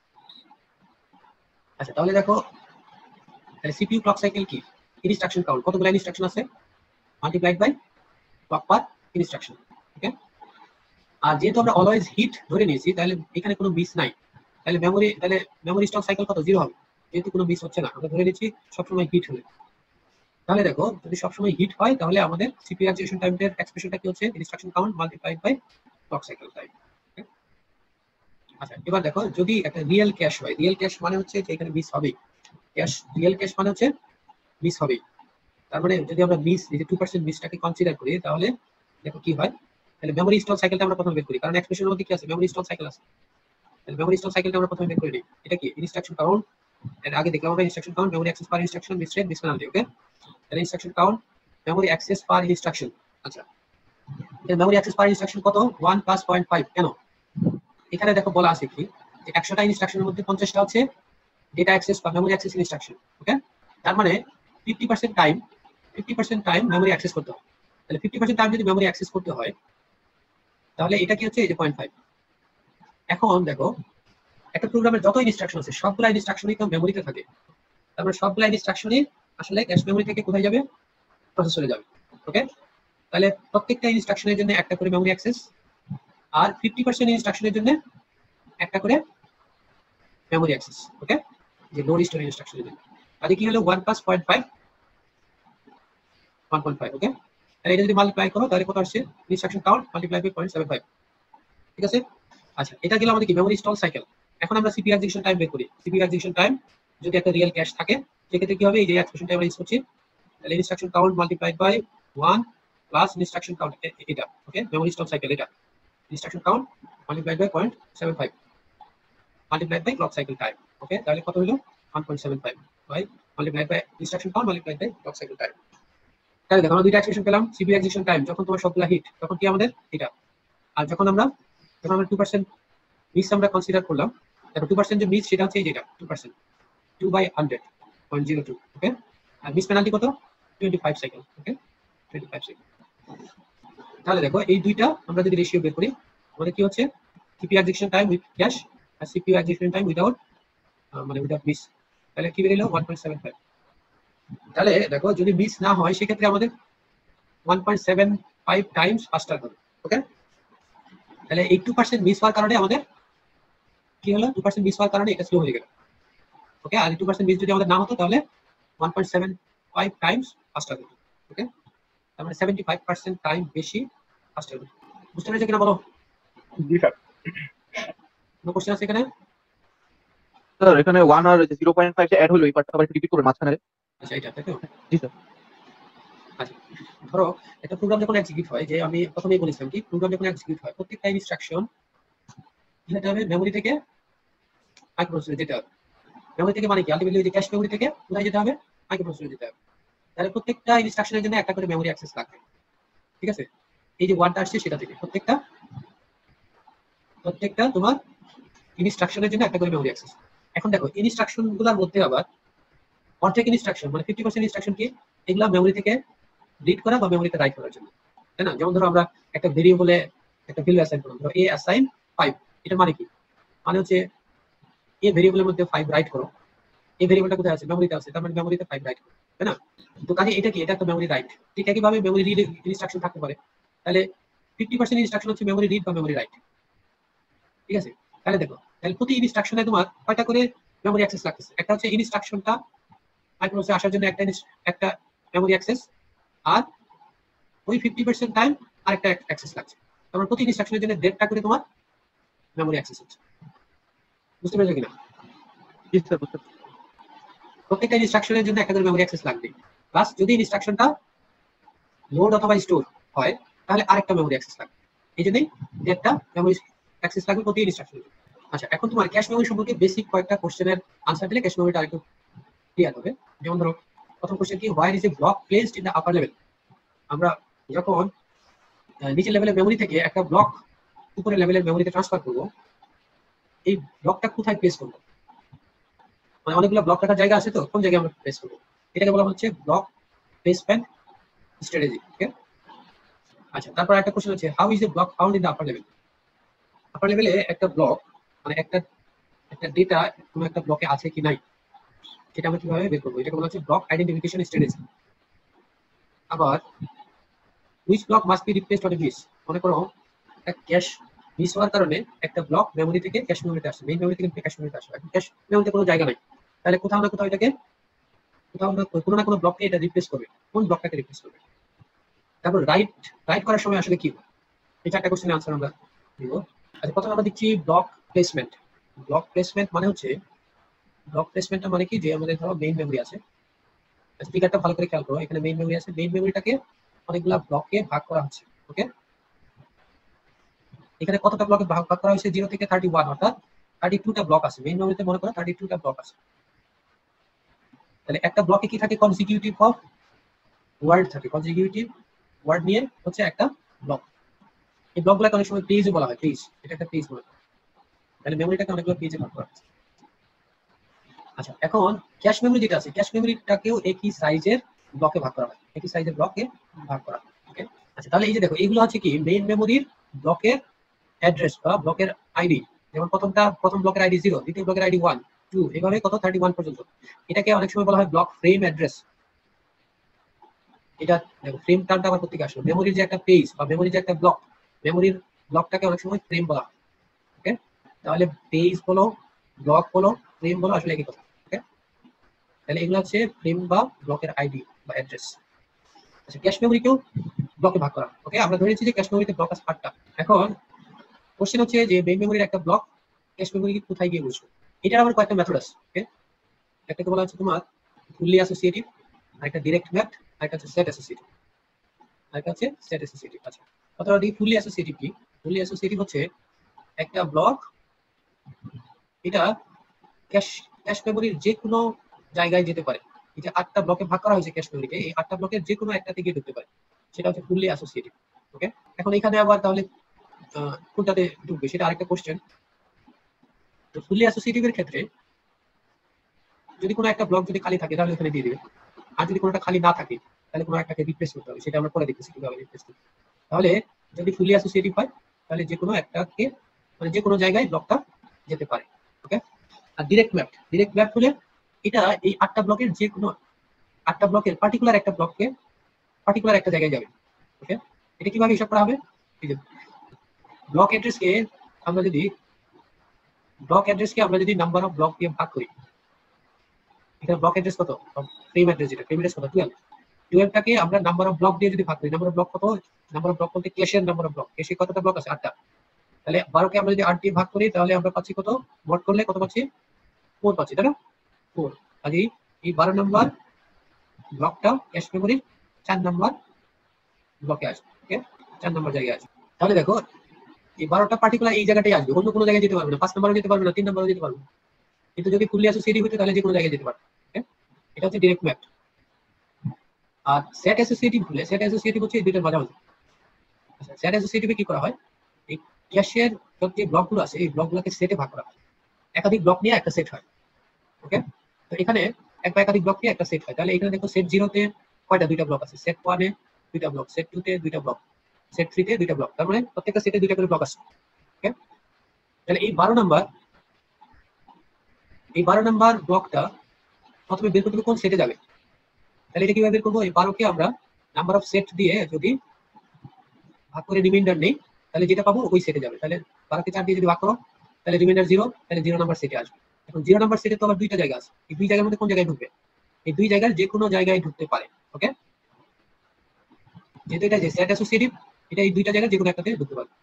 আচ্ছা, তাহলে দেখো তাহলে সিপিইউ ক্লক সাইকেল কি, ইনস্ট্রাকশন কাউন্ট, কতগুলো ইনস্ট্রাকশন আছে, multiplied by clock per instruction. Okay, আর যেহেতু আমরা অলওয়েজ হিট ধরে নিয়েছি তাহলে এখানে কোনো মিস নাই, তাহলে মেমোরি তাহলে মেমোরি স্টক সাইকেল কত, জিরো হবে, যেহেতু কোনো মিস হচ্ছে না, আমরা ধরে নিচ্ছি সবসময় হিট হলে। তাহলে দেখো যদি সবসময় হিট হয় তাহলে আমাদের সিপিইউ এক্সিকিউশন টাইমের এক্সপ্রেশনটা কি হচ্ছে, instruction count multiplied by clock cycle time. আচ্ছা, এবার দেখো যদি একটা রিয়েল ক্যাশ হয়, রিয়েল ক্যাশ মানে হচ্ছে যে এখানে মিস হবে, ক্যাশ রিয়েল ক্যাশ মানে হচ্ছে মিস হবে। তার মানে যদি আমরা মিস এই যে টু পার্সেন্ট মিসটাকে কনসিডার করি তাহলে দেখো কি হয়, তাহলে মেমোরি স্টক সাইকেলটা আমরা প্রথমে বের করি, কারণ এক্সপ্রেশনের মধ্যে কি আছে, মেমোরি স্টক সাইকেল আছে। তাহলে মেমোরি স্টক সাইকেলটা আমরা প্রথমে বের করে নিই, এটা কি ইনস্ট্রাকশন কাউন্ট, এর আগে দেখলাম আমরা instruction count, memory access per instruction, miss rate, miss penalty. Okay, তাহলে instruction count, memory access per instruction. আচ্ছা, এর মেমোরি অ্যাক্সেস পার ইনস্ট্রাকশন কত, ওয়ান প্লাস পয়েন্ট ফাইভ। কেন, এখানে দেখো বলা আছে কি যে একশোটা ইনস্ট্রাকশনের মধ্যে পঞ্চাশটা হচ্ছে ডেটা অ্যাক্সেস বা মেমোরি অ্যাক্সেস ইনস্ট্রাকশন। ওকে, তার মানে fifty percent time fifty percent time memory access করতে হয়। তাহলে ফিফটি পার্সেন্ট টাইম যদি মেমোরি অ্যাক্সেস করতে হয় তাহলে এটা কি হচ্ছে, এই যে পয়েন্ট ফাইভ। এখন দেখো একটা প্রোগ্রামের যত ইনস্ট্রাকশন আছে সবগুলা ইনস্ট্রাকশনই তো মেমোরিতে থাকে, তারপরে সবগুলা ইনস্ট্রাকশনই আসলে ক্যাশ মেমোরি থেকে কোথায় যাবে, প্রসেসরে যাবে। ওকে, তাহলে প্রত্যেকটা ইনস্ট্রাকশনের জন্য একটা করে মেমোরি অ্যাক্সেস, আর ফিফটি পার্সেন্ট ইনস্ট্রাকশনের জন্য একটা করে মেমোরি অ্যাক্সেস। ওকে, যে লোড স্টোর ইনস্ট্রাকশনের জন্য তাহলে কি হলো, one plus point five, one point five. Okay, তাহলে এটা যদি মাল্টিপ্লাই করো তাহলে কত আসছে, instruction count multiply by point seven five. ঠিক আছে, আচ্ছা এটা গেল আমাদের কি মেমোরি স্টল সাইকেল। এখন আমরা সিপিইউ এক্সিকিউশন টাইম বের করি। সিপিইউ এক্সিকিউশন টাইম যদি একটা রিয়েল ক্যাশ থাকে সেক্ষেত্রে কি হবে, এই যে এক্সপ্রেশনটা আমরা ইউজ করছি, তাহলে instruction count multiplied by one plus instruction count, এটা ওকে মেমোরি স্টল সাইকেল, এটা instruction count multiplied by point seven five multiplied by clock cycle time. Okay, তাহলে কত হলো, one point seven five by multiply by instruction count multiply by clock cycle time. তাহলে দেখো আমরা দুইটা expression পেলাম। CPU execution time যখন তোমার সবগুলা হিট তখন কি আমাদের এটা, আর যখন আমরা যখন আমরা টু পার্সেন্ট মিস আমরা কনসিডার করলাম, দেখো টু পার্সেন্ট যে মিস সেটা হচ্ছে এই যেটা two percent two by hundred point zero two. Okay, আর মিস পেনাল্টি কত? Twenty five second. Okay, twenty five second. তাহলে দেখো এই দুইটা আমরা যদি রেশিও বের করি আমাদের কি হচ্ছে CPU execution time with cache আর সিপিইউ এক্সিকিউশন টাইম উইদাউট মানে উইদাউট মিস, তাহলে কি বেরিয়ে এলো ওয়ান পয়েন্ট সেভেন ফাইভ। তাহলে দেখো যদি মিস না হয় সেক্ষেত্রে আমাদের one point seven five times faster হবে। ওকে, তাহলে এই টু পার্সেন্ট মিস হওয়ার কারণে আমাদের কি হলো, টু পার্সেন্ট মিস হওয়ার কারণে এটা স্লো হয়ে গেল। ওকে, আর টু পার্সেন্ট মিস যদি আমাদের না হতো তাহলে one point seven five times faster হতো। ওকে, তার মানে সেভেন্টি ফাইভ পার্সেন্ট টাইম বেশি ফাস্টার হতো। বুঝতে পেরেছো কিনা বলো? জি স্যার। কোনো কোশ্চেন আছে এখানে? স্যার এখানে ওয়ান আর জিরো পয়েন্ট ফাইভ অ্যাড হলো, এই পার্টটা আবার রিপিট করবেন মাঝখানে। আচ্ছা এটা তাই তো? জি স্যার। আচ্ছা ধরো একটা প্রোগ্রাম যখন এক্সিকিউট হয়, যে আমি প্রথমেই বলেছিলাম কি প্রোগ্রাম যখন এক্সিকিউট হয় প্রত্যেকটা ইনস্ট্রাকশন যেটা হবে মেমরি থেকে মাইক্রোপ্রসেসরে যেতে হবে। মেমরি থেকে মানে কি আলটিমেটলি যে ক্যাশ মেমরি থেকে কোথায় যেতে হবে, মাইক্রোপ্রসেসরে যেতে হবে। তাহলে প্রত্যেকটা ইনস্ট্রাকশনের জন্য একটা করে মেমরি অ্যাক্সেস লাগবে। ঠিক আছে, এই যে ওয়ানটা আসছে সেটা থেকে প্রত্যেকটা প্রত্যেকটা তোমার ইনস্ট্রাকশনের জন্য একটা করে মেমরি অ্যাক্সেস। এখন দেখো ইনস্ট্রাকশন গুলোর মধ্যে আবার অর্ধেক ইনস্ট্রাকশন মানে ফিফটি পার্সেন্ট ইনস্ট্রাকশন কি এগুলা মেমরি থেকে রিড করা বা মেমরিতে রাইট করার জন্য, তাই না? যেমন ধরো আমরা একটা ভেরিয়েবলে একটা ভ্যালু অ্যাসাইন করলাম, ধরো এ অ্যাসাইন ফাইভ, এটা মানে কি? মানে হচ্ছে এ ভেরিয়েবলের মধ্যে ফাইভ রাইট করো, এই ভেরিয়েবলটা কোথায় আছে? মেমরিতে আছে, তার মানে মেমরিতে ফাইভ রাইট করো, তাই না? তো কাজে এটা কি, এটা একটা মেমরি রাইট। ঠিক একইভাবে মেমরি রিড ইনস্ট্রাকশন থাকতে পারে। তাহলে ফিফটি পার্সেন্ট ইনস্ট্রাকশন হচ্ছে মেমরি রিড বা মেমরি রাইট। ঠিক আছে, তাহলে দেখো তাহলে প্রতি ইনস্ট্রাকশনে তোমার কয়টা করে মেমরি অ্যাক্সেস লাগতেছে? একটা হচ্ছে ইনস্ট্রাকশনটা মাইক্রোপ্রসেসরে আসার জন্য একটা একটা মেমরি অ্যাক্সেস, আর ওই ফিফটি পার্সেন্ট টাইম আরেকটা অ্যাক্সেস লাগছে। তারপর প্রতি ইনস্ট্রাকশনের জন্য দেড়টা করে তোমার মেমরি অ্যাক্সেস হচ্ছে। বুঝতে পেরেছো কিনা? জি স্যার, বুঝতে পারছি। প্রত্যেকটা ইনস্ট্রাকশনের জন্য একটা করে মেমরি অ্যাক্সেস লাগবে। প্লাস যদি ইনস্ট্রাকশনটা লোড অথবা স্টোর হয় তাহলে আরেকটা মেমরি অ্যাক্সেস লাগবে। এই জন্যই দেড়টা মেমরি অ্যাক্সেস লাগবে প্রতি ইনস্ট্রাকশনের। আচ্ছা এখন তোমার ক্যাশ মেমরি সম্পর্কে বেসিক কয়েকটা কোশ্চেনের আনসার দিলে ক্যাশ মেমরিটা আরেকটু ক্লিয়ার হবে। যেমন ধরো প্রথম কোশ্চেন কি, where is a block placed in the upper level? আমরা যখন নিচের লেভেলের মেমরি থেকে একটা ব্লক উপরের লেভেলের মেমরিতে ট্রান্সফার করব, এই ব্লকটা কোথায় প্লেস করব? মানে অনেকগুলো ব্লক রাখার জায়গা আছে, তো কোন জায়গায় আমরা প্লেস করব? এটাকে বলা হচ্ছে ব্লক প্লেসমেন্ট স্ট্র্যাটেজি। ওকে, আচ্ছা তারপর একটা কোশ্চেন আছে, how is a block found in the upper level? Upper লেভেলে একটা ব্লক মানে একটা একটা ডেটা কোন একটা ব্লকে আছে কি নাই সেটা আমরা কিভাবে বের করব? এটাকে বলা হচ্ছে ব্লক আইডেন্টিফিকেশন স্ট্র্যাটেজি। আবার which block must be replaced on a miss? মনে করো একটা ক্যাশ মিস হওয়ার কারণে একটা ব্লক মেমরি থেকে ক্যাশ মেমরিতে আসছে, মেইন মেমরি থেকে ক্যাশ মেমরিতে আসছে। এখন ক্যাশ মেমরিতে কোনো জায়গা নাই, তাহলে কোথাও না কোথাও এটাকে কোথাও না কোনো না কোনো ব্লককে এটা রিপ্লেস করবে। কোন ব্লকটাকে রিপ্লেস করবে? তারপর রাইট রাইট করার সময় আসলে কি হয়, এই চারটা কোশ্চেনের আনসার আমরা দিব। আচ্ছা প্রথমে আমরা দেখছি ব্লক প্লেসমেন্ট। ব্লক প্লেসমেন্ট মানে হচ্ছে ব্লক প্লেসমেন্টটা মানে কি, যে আমাদের ধরো মেইন মেমরি আছে, স্পিকারটা ভালো করে খেয়াল করো, এখানে মেইন মেমরি আছে, মেইন মেমরিটাকে অনেকগুলা ব্লকে ভাগ করা হচ্ছে। ওকে, এখানে কতটা ব্লকে ভাগ ভাগ করা হয়েছে? জিরো থেকে থার্টি ওয়ান, অর্থাৎ থার্টি টু টা ব্লক আছে মেইন মেমরিতে। মনে করো থার্টি টু টা ব্লক আছে, তাহলে একটা ব্লকে কি থাকে? কনজিকিউটিভ অফ ওয়ার্ড থাকে, কনজিকিউটিভ ওয়ার্ড নিয়ে হচ্ছে একটা ব্লক। এই ব্লকগুলোকে অনেক সময় পেজও বলা হয়, পেজ, এটা একটা পেজ বলা হয়। তাহলে মেমরিটাকে অনেকগুলো পেজে ভাগ করা হচ্ছে। আচ্ছা এখন ক্যাশ মেমরি যেটা আছে, ক্যাশ মেমরিটাকেও একই সাইজের ব্লকে ভাগ করা হয়, একই সাইজের ব্লকে ভাগ করা হয়। ওকে, আচ্ছা তাহলে এই যে দেখো এগুলো হচ্ছে কি মেইন মেমরির ব্লকের অ্যাড্রেস বা ব্লকের আইডি। যেমন প্রথমটা প্রথম ব্লকের আইডি জিরো, দ্বিতীয় ব্লকের আইডি ওয়ান, টু, এভাবে কত থার্টি ওয়ান পর্যন্ত। এটাকে অনেক সময় বলা হয় ব্লক ফ্রেম অ্যাড্রেস। এটা দেখো ফ্রেম টার্মটা আবার কোথা থেকে আসলো? মেমরির যে একটা পেজ বা মেমরির যে একটা ব্লক, মেমরির ব্লকটাকে অনেক সময় ফ্রেম বলা হয়। ওকে, তাহলে পেজ বলো, ব্লক বলো, ফ্রেম বলো, আসলে একই কথা। ওকে, তাহলে এগুলো হচ্ছে ফ্রেম বা ব্লকের আইডি বা অ্যাড্রেস। আচ্ছা ক্যাশ মেমরিকেও ব্লকে ভাগ করা। ওকে, আমরা ধরেছি যে ক্যাশ মেমরিতে ব্লক আছে আটটা। এখন কোশ্চেন হচ্ছে যে মেইন মেমরির একটা ব্লক ক্যাশ মেমরি কোথায় গিয়ে বসবে? এটার আবার কয়েকটা মেথড আছে। ওকে, একটাকে বলা হচ্ছে তোমার ফুললি অ্যাসোসিয়েটিভ, আরেকটা ডাইরেক্ট ম্যাপড, আরেকটা হচ্ছে সেট অ্যাসোসিয়েটিভ, আরেকটা হচ্ছে সেট অ্যাসোসিয়েটিভ। আচ্ছা অথবা ফুললি অ্যাসোসিয়েটিভ কি? ফুললি অ্যাসোসিয়েটিভ হচ্ছে একটা ব্লক, এটা ক্যাশ ক্যাশ মেমরির যে কোনো জায়গায় যেতে পারে। এই যে আটটা ব্লকে ভাগ করা হয়েছে ক্যাশ মেমোরিকে, এই আটটা ব্লকের যে কোনো একটাতে গিয়ে ঢুকতে পারে, সেটা হচ্ছে ফুললি অ্যাসোসিয়েটিভ। ওকে, এখন এখানে আবার তাহলে কোনটাতে ঢুকবে সেটা আরেকটা কোশ্চেন। তো ফুললি অ্যাসোসিয়েটিভের ক্ষেত্রে যদি কোনো একটা ব্লক যদি খালি থাকে তাহলে ওখানে দিয়ে দিবে, আর যদি কোনোটা খালি না থাকে তাহলে কোনো একটাকে রিপ্লেস করতে হবে, সেটা আমরা পরে দেখতেছি কিভাবে রিপ্লেস করতে। তাহলে যদি ফুললি অ্যাসোসিয়েটিভ হয় তাহলে যে কোনো একটাকে মানে যে কোনো জায়গায় ব্লকটা যেতে পারে। ওকে, আর ডিরেক্ট ম্যাপ, ডিরেক্ট ম্যাপ হলে এটা এই আটটা ব্লকের যে কোনো আটটা ব্লকের পার্টিকুলার একটা ব্লককে পার্টিকুলার একটা জায়গায় যাবে। ওকে, এটা কিভাবে হিসাব করা হবে? এই যে ব্লক অ্যাড্রেসকে আমরা যদি ব্লক অ্যাড্রেসকে আমরা যদি নাম্বার অফ ব্লক দিয়ে ভাগ করি, এখানে ব্লক অ্যাড্রেস কত, ফ্রেম অ্যাড্রেস যেটা ফ্রেম অ্যাড্রেস কত টুয়েলভ, টুয়েলভটাকে আমরা নাম্বার অফ ব্লক দিয়ে যদি ভাগ করি, নাম্বার অফ ব্লক কত, নাম্বার অফ ব্লক বলতে ক্যাশের নাম্বার অফ ব্লক, ক্যাশে কতটা ব্লক আছে আটটা, তাহলে বারোকে আমরা যদি আট দিয়ে ভাগ করি তাহলে আমরা পাচ্ছি কত, মোট করলে কত পাচ্ছি, ফোর পাচ্ছি, তাই না? ফোর। কাজে এই বারো নাম্বার ব্লকটা ক্যাশ মেমোরির চার নাম্বার ব্লকে আসবে। ওকে, চার নাম্বার জায়গায় আসবে। তাহলে দেখো এই বারোটা পার্টিকুলার এই জায়গাটাই আসবে, অন্য কোনো জায়গায় যেতে পারবে না, পাঁচ নাম্বারও যেতে পারবে না, তিন নাম্বারও যেতে পারবে না। কিন্তু যদি ফুললি অ্যাসোসিয়েটিভ হতো তাহলে যে কোনো জায়গায় যেতে পারবে। ওকে, এটা হচ্ছে ডিরেক্ট ম্যাপ। আর সেট অ্যাসোসিয়েটিভ হলে, সেট অ্যাসোসিয়েটিভ হচ্ছে এই দুইটার মাঝামাঝি। আচ্ছা, সেট অ্যাসোসিয়েটিভে কি করা হয়, এই ক্যাশের যে ব্লকগুলো আছে এই ব্লকগুলোকে সেটে ভাগ করা হয়, একাধিক ব্লক নিয়ে একটা সেট হয়। ওকে, তো এখানে এক বা একাধিক ব্লক নিয়ে একটা সেট হয়। তাহলে এখানে দেখো সেট জিরোতে কয়টা, দুইটা ব্লক আছে, সেট ওয়ানে দুইটা ব্লক, সেট টু তে দুইটা ব্লক, সেট থ্রি তে দুইটা ব্লক, তার মানে প্রত্যেকটা সেটে দুইটা করে ব্লক আছে। ওকে, তাহলে এই বারো নাম্বার এই বারো নাম্বার ব্লকটা প্রথমে বের করতে হবে কোন সেটে যাবে। তাহলে এটা কিভাবে বের করবো, এই বারোকে আমরা নাম্বার অফ সেট দিয়ে যদি ভাগ করে রিমাইন্ডার নেই তাহলে যেটা পাবো ওই সেটে যাবে। তাহলে বারোকে চার দিয়ে যদি ভাগ করো তাহলে রিমাইন্ডার জিরো, তাহলে জিরো নাম্বার সেটে আসবে। এখন জিরো নাম্বার সেটে তো আবার দুইটা জায়গা আছে, এই দুই জায়গার মধ্যে কোন জায়গায় ঢুকবে, এই দুই জায়গার যে কোনো জায়গায় ঢুকতে পারে। ওকে, যেহেতু এটা যে সেট অ্যাসোসিয়েটিভ, এটা এই দুইটা জায়গায় যে কোনো একটাতে ঢুকতে পারে।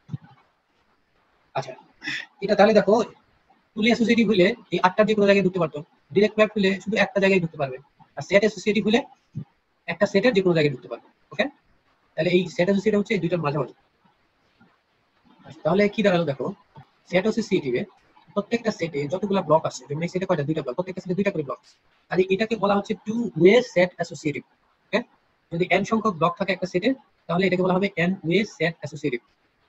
আচ্ছা, এটা তাহলে দেখো ফুলি অ্যাসোসিয়েটিভ হলে এই আটটা যে কোনো জায়গায় ঢুকতে পারতো, ডিরেক্ট ম্যাপ হলে শুধু একটা জায়গায় ঢুকতে পারবে, আর সেট অ্যাসোসিয়েটিভ হলে একটা সেটের যে কোনো জায়গায় ঢুকতে পারবে। ওকে, তাহলে এই সেট অ্যাসোসিয়েটিভ হচ্ছে এই দুইটার মাঝামাঝি। তাহলে কি দাঁড়ালো দেখো, সেট অ্যাসোসিয়েটিভে প্রত্যেকটা সেটে যতগুলো ব্লক আছে, যেমন এই সেটে কয়টা, দুইটা ব্লক, প্রত্যেকটা সেটে দুইটা করে ব্লক, তাহলে এটাকে বলা হচ্ছে two way set associative. Okay, যদি n সংখ্যক ব্লক থাকে একটা সেটে তাহলে এটাকে বলা হবে n ওয়ে সেট অ্যাসোসিয়েটিভ।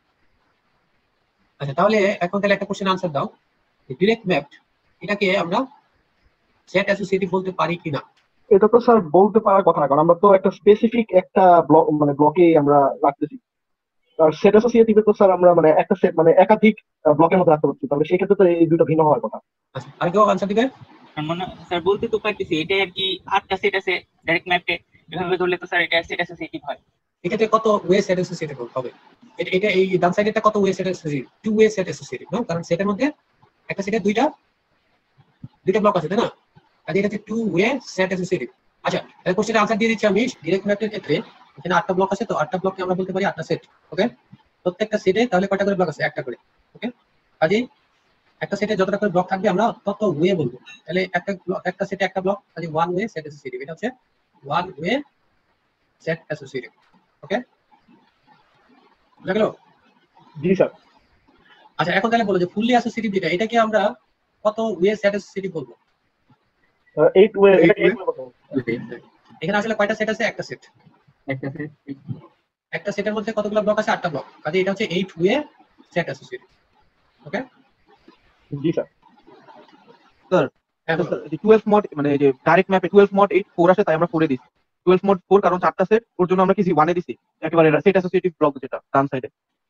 আচ্ছা, তাহলে এখন তাহলে একটা কোশ্চেন আনসার দাও, ডিরেক্ট ম্যাপ এটাকে আমরা সেট অ্যাসোসিয়েটিভ বলতে পারি কিনা? এটা তো স্যার বলতে পারার কথা না, কারণ আমরা তো একটা স্পেসিফিক একটা ব্লক মানে ব্লকে আমরা রাখতেছি। আর সেট অ্যাসোসিয়েটিভে তো স্যার আমরা মানে একটা সেট মানে একাধিক ব্লকের মধ্যে রাখতে পারছি, তাহলে সেই ক্ষেত্রে তো এই দুটো ভিন্ন হওয়ার কথা। আচ্ছা, আর কেউ আনসার দিবে? মানে স্যার বলতে তো পারতেছি এটাই আর কি, আটটা সেট আছে ডাইরেক্ট ম্যাপে, এভাবে ধরলে তো স্যার এটা সেট অ্যাসোসিয়েটিভ হয়। এক্ষেত্রে কত ওয়ে সেট অ্যাসোসিয়েটিভ হবে? এটা এটা এই ডান সাইডেরটা কত way set associative? Two way set associative, না? কারণ সেটের মধ্যে একটা সেটে দুইটা দুইটা ব্লক আছে, তাই না? কাজে এটা হচ্ছে টু ওয়ে সেট অ্যাসোসিয়েটিভ। আচ্ছা, তাহলে কোশ্চেনের আনসার দিয়ে দিচ্ছি আমি। ডিরেক্ট ম্যাপের ক্ষেত্রে এখানে আটটা ব্লক আছে, তো আটটা ব্লককে আমরা বলতে পারি আটটা সেট। ওকে, প্রত্যেকটা সেটে তাহলে কয়টা করে ব্লক আছে? একটা করে। ওকে, কাজে একটা সেটে যতটা করে ব্লক থাকবে আমরা তত ওয়ে বলবো। তাহলে একটা একটা সেটে একটা ব্লক, কাজে ওয়ান ওয়ে সেট অ্যাসোসিয়েটিভ, এটা হচ্ছে one way set associative. Okay, বুঝা গেল? জি স্যার। আচ্ছা, এখন তাহলে বলো যে ফুললি অ্যাসোসিয়েটিভ যেটা, এটাকে আমরা কত ওয়ে সেট অ্যাসোসিয়েটিভ বলবো? Eight way. এখানে আসলে কয়টা সেট আছে? একটা সেট। একটা সেট, একটা সেটের মধ্যে কতগুলো ব্লক আছে? আটটা ব্লক, কাজে এটা হচ্ছে eight way set associative. Okay, জি স্যার। স্যার এখন টুয়েলভ মড মানে যে ডাইরেক্ট ম্যাপে টুয়েলভ মড এইট ফোর আসে, তাই আমরা ফোরে দিছি। টুয়েলভ মড ফোর কারণ চারটা সেট, ওর জন্য আমরা কি ওয়ানে দিছি একেবারে সেট অ্যাসোসিয়েটিভ ব্লক যেটা ডান সাইডে।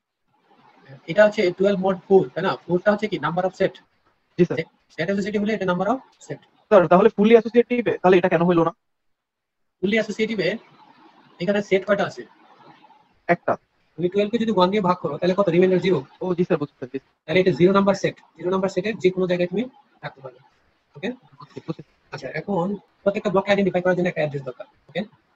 এটা হচ্ছে টুয়েলভ মোড ফোর, তাই না? ফোরটা হচ্ছে কি নাম্বার অফ সেট। জি স্যার। সেট অ্যাসোসিয়েটিভ হলে এটা নাম্বার অফ সেট। স্যার তাহলে ফুললি অ্যাসোসিয়েটিভ তাহলে এটা কেন হইলো না? ফুললি অ্যাসোসিয়েটিভে এখানে সেট কয়টা আছে? একটা। তুমি টুয়েলভ কে যদি ওয়ান দিয়ে ভাগ করো তাহলে কত? Remainder zero. ও জি স্যার, বুঝতে পারছি। তাহলে এটা zero number set, zero number সেটের যে কোনো জায়গায় তুমি রাখতে পারবে। ওকে, আচ্ছা, এখন প্রত্যেকটা ব্লক আইডেন্টিফাই করার জন্য একটা অ্যাড্রেস দরকার। ওকে,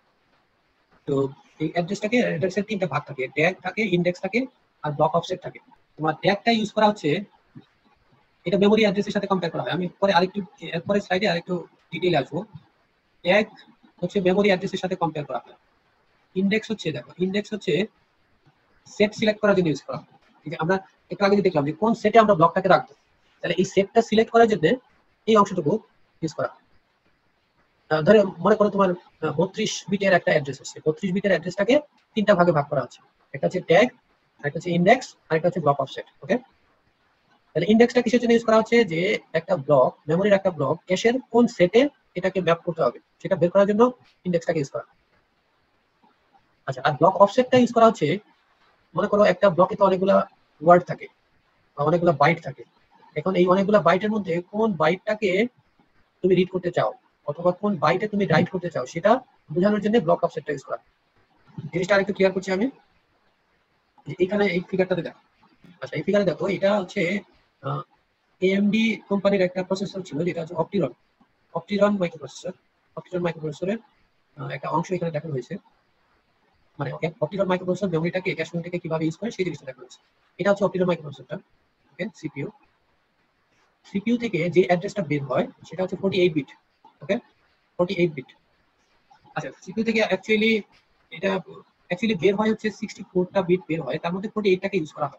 তো এই অ্যাড্রেসটাকে অ্যাড্রেসের তিনটা ভাগ থাকে, ট্যাগ থাকে, ইনডেক্স থাকে, আর ব্লক অফসেট থাকে। তোমার ট্যাগটা ইউজ করা হচ্ছে, এটা মেমোরি অ্যাড্রেসের সাথে কম্পেয়ার করা হয়। আমি পরে আরেকটু এরপরে স্লাইডে আরেকটু ডিটেইলে আসবো। ট্যাগ হচ্ছে মেমোরি অ্যাড্রেসের সাথে কম্পেয়ার করা হয়। ইনডেক্স হচ্ছে, দেখো ইনডেক্স হচ্ছে সেট সিলেক্ট করার জন্য ইউজ করা হয়। ঠিক আছে, আমরা একটু আগে দেখলাম যে কোন সেটে আমরা ব্লকটাকে রাখবো, তাহলে এই সেটটা সিলেক্ট করার জন্য এই অংশটুকু ইউজ করা হয়। আহ, ধরে মনে করো তোমার বত্রিশ বিটের একটা অ্যাড্রেস আছে, বত্রিশ বিটের অ্যাড্রেসটাকে তিনটা ভাগে ভাগ করা আছে, একটা হচ্ছে ট্যাগ, একটা হচ্ছে ইন্ডেক্স, আর একটা হচ্ছে ব্লক অফসেট। ওকে, তাহলে ইন্ডেক্সটা কিসের জন্য ইউজ করা হচ্ছে, যে একটা ব্লক, মেমোরির একটা ব্লক ক্যাশের কোন সেটে এটাকে ম্যাপ করতে হবে সেটা বের করার জন্য ইন্ডেক্সটাকে ইউজ করা। আচ্ছা, আর ব্লক অফসেটটা ইউজ করা হচ্ছে, মনে করো একটা ব্লকে তো অনেকগুলা ওয়ার্ড থাকে বা অনেকগুলো বাইট থাকে, এখন এই অনেকগুলো বাইটের মধ্যে কোন বাইটটাকে তুমি রিড করতে চাও অথবা কোন বাইটে তুমি রাইট করতে চাও সেটা বোঝানোর জন্য ব্লক অফসেটটা ইউজ করা। জিনিসটা আরেকটু ক্লিয়ার করছি আমি, এখানে এই ফিগারটাতে দেখো। আচ্ছা, এই ফিগারে দেখো, এটা হচ্ছে এএমডি কোম্পানির একটা প্রসেসর ছিল যেটা হচ্ছে অপটিরন, অপটিরন মাইক্রোপ্রসেসর। অপটিরন মাইক্রোপ্রসেসরের একটা অংশ এখানে দেখানো হয়েছে, মানে অপটিরন মাইক্রোপ্রসেসর মেমোরিটাকে ক্যাশ মেমোরিটাকে কিভাবে ইউজ করে সেই জিনিসটা দেখানো হয়েছে। এটা হচ্ছে অপটিরন মাইক্রোপ্রসেসরটা, ওকে, সিপিইউ। সিপিইউ থেকে যে অ্যাড্রেসটা বের হয় সেটা হচ্ছে forty eight bit. Okay, forty eight bit. আচ্ছা, সিপিইউ থেকে অ্যাকচুয়ালি এটা অ্যাকচুয়ালি বের হয় হচ্ছে সিক্সটি ফোরটা বিট বের হয়, তার মধ্যে ফর্টি এইটটাকে ইউজ করা হয়।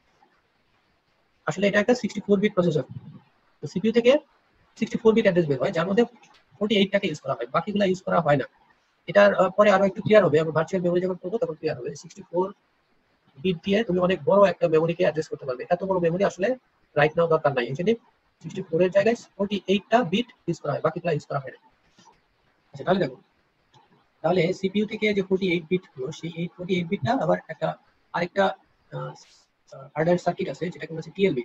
আসলে এটা একটা সিক্সটি ফোর বিট প্রসেসর, তো সিপিইউ থেকে সিক্সটি ফোর বিট অ্যাড্রেস বের হয় যার মধ্যে ফর্টি এইটটাকে ইউজ করা হয়, বাকিগুলো ইউজ করা হয় না। এটার আহ, পরে আরো একটু ক্লিয়ার হবে, আমরা ভার্চুয়াল মেমোরি যখন করবো তখন ক্লিয়ার হবে। সিক্সটি ফোর বিট দিয়ে তুমি অনেক বড় একটা মেমোরিকে অ্যাড্রেস করতে পারবে, এত বড় মেমোরি আসলে রাইট নাও দরকার নাই। এখানে সিক্সটি ফোর এর জায়গায় ফর্টি এইটটা বিট ইউজ করা হয়, বাকিগুলো ইউজ করা হয় না। আচ্ছা, তাহলে দেখো, তাহলে সিপিইউ থেকে যে ফর্টি এইট বিট হলো সেই এই ফর্টি এইট বিটটা আবার একটা আরেকটা হার্ডওয়্যার সার্কিট আছে যেটাকে বলা হচ্ছে TLB,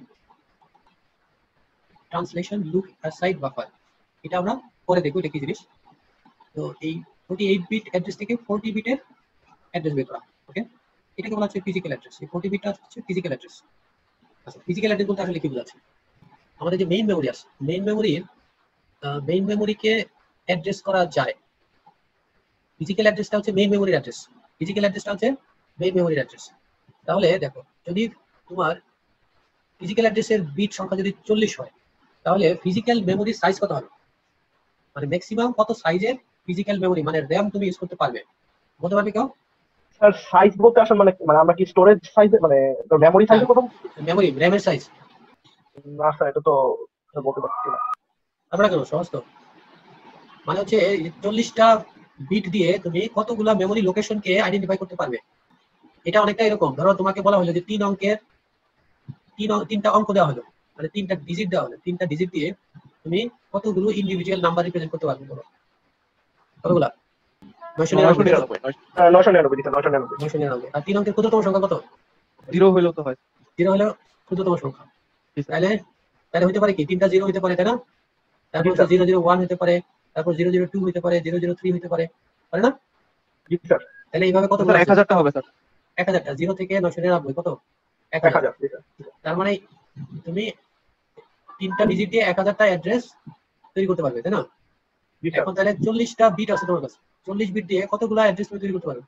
translation look aside buffer. এটা আমরা পরে দেখবো এটা কি জিনিস। তো এই ফর্টি এইট বিট অ্যাড্রেস থেকে ফর্টি বিটের অ্যাড্রেস বের করা, ওকে, এটাকে বলা হচ্ছে ফিজিক্যাল অ্যাড্রেস। এই ফর্টি বিটটা হচ্ছে ফিজিক্যাল অ্যাড্রেস। আচ্ছা, ফিজিক্যাল অ্যাড্রেস বলতে আসলে কি বোঝাচ্ছে, আমাদের যে মেইন মেমোরি আছে, মেইন মেমোরির মেইন মেমোরিকে অ্যাড্রেস করা যায়। ফিজিক্যাল অ্যাড্রেসটা হচ্ছে মেইন মেমোরির অ্যাড্রেস, ফিজিক্যাল অ্যাড্রেসটা হচ্ছে মেইন মেমোরির অ্যাড্রেস। তাহলে দেখো, যদি তোমার ফিজিক্যাল অ্যাড্রেসের বিট সংখ্যা যদি চল্লিশ হয় তাহলে ফিজিক্যাল মেমোরির সাইজ কত হবে, মানে ম্যাক্সিমাম কত সাইজের ফিজিক্যাল মেমোরি মানে র‍্যাম তুমি ইউজ করতে পারবে, বলতে পারবে কেউ? স্যার সাইজ বলতে আসলে মানে মানে আমরা কি স্টোরেজ সাইজে মানে মেমোরি সাইজে কথা মেমোরি র‍্যামের সাইজ? না স্যার, এটা তো বলতে পারছি না। আমরা কেন, সহজ তো, মানে হচ্ছে চল্লিশটা বিট দিয়ে তুমি কতগুলা মেমোরি লোকেশনকে আইডেন্টিফাই করতে পারবে। এটা অনেকটা এরকম, ধরো তোমাকে বলা হলো যে তিন অঙ্কের তিন তিনটা অঙ্ক দেওয়া হলো, মানে তিনটা ডিজিট দেওয়া হলো, তিনটা ডিজিট দিয়ে তুমি কতগুলো ইন্ডিভিজুয়াল নাম্বার রিপ্রেজেন্ট করতে পারবে, বলো কতগুলা? নয়শো নিরানব্বই। নয়শো নিরানব্বই নয়শো নিরানব্বই নয়শো নিরানব্বই। আর তিন অঙ্কের ক্ষুদ্রতম সংখ্যা কত? জিরো হইলেও তো হয়। জিরো হলো ক্ষুদ্রতম সংখ্যা। তাহলে তাহলে হতে পারে কি, তিনটা জিরো হতে পারে, তাই না? তারপর জিরো জিরো ওয়ান হতে পারে, তারপর জিরো জিরো টু হতে পারে, জিরো জিরো থ্রি হতে পারে, পারে না? তাহলে এইভাবে কত? এক হাজারটা হবে স্যার। এক হাজারটা, জিরো থেকে নয়শো নিরানব্বই কত? এক হাজার। তার মানে তুমি তিনটা ডিজিট দিয়ে এক হাজারটা অ্যাড্রেস তৈরি করতে পারবে, তাই না? এখন তাহলে চল্লিশটা বিট আছে তোমার কাছে, চল্লিশ বিট দিয়ে কতগুলো অ্যাড্রেস তুমি তৈরি করতে পারবে?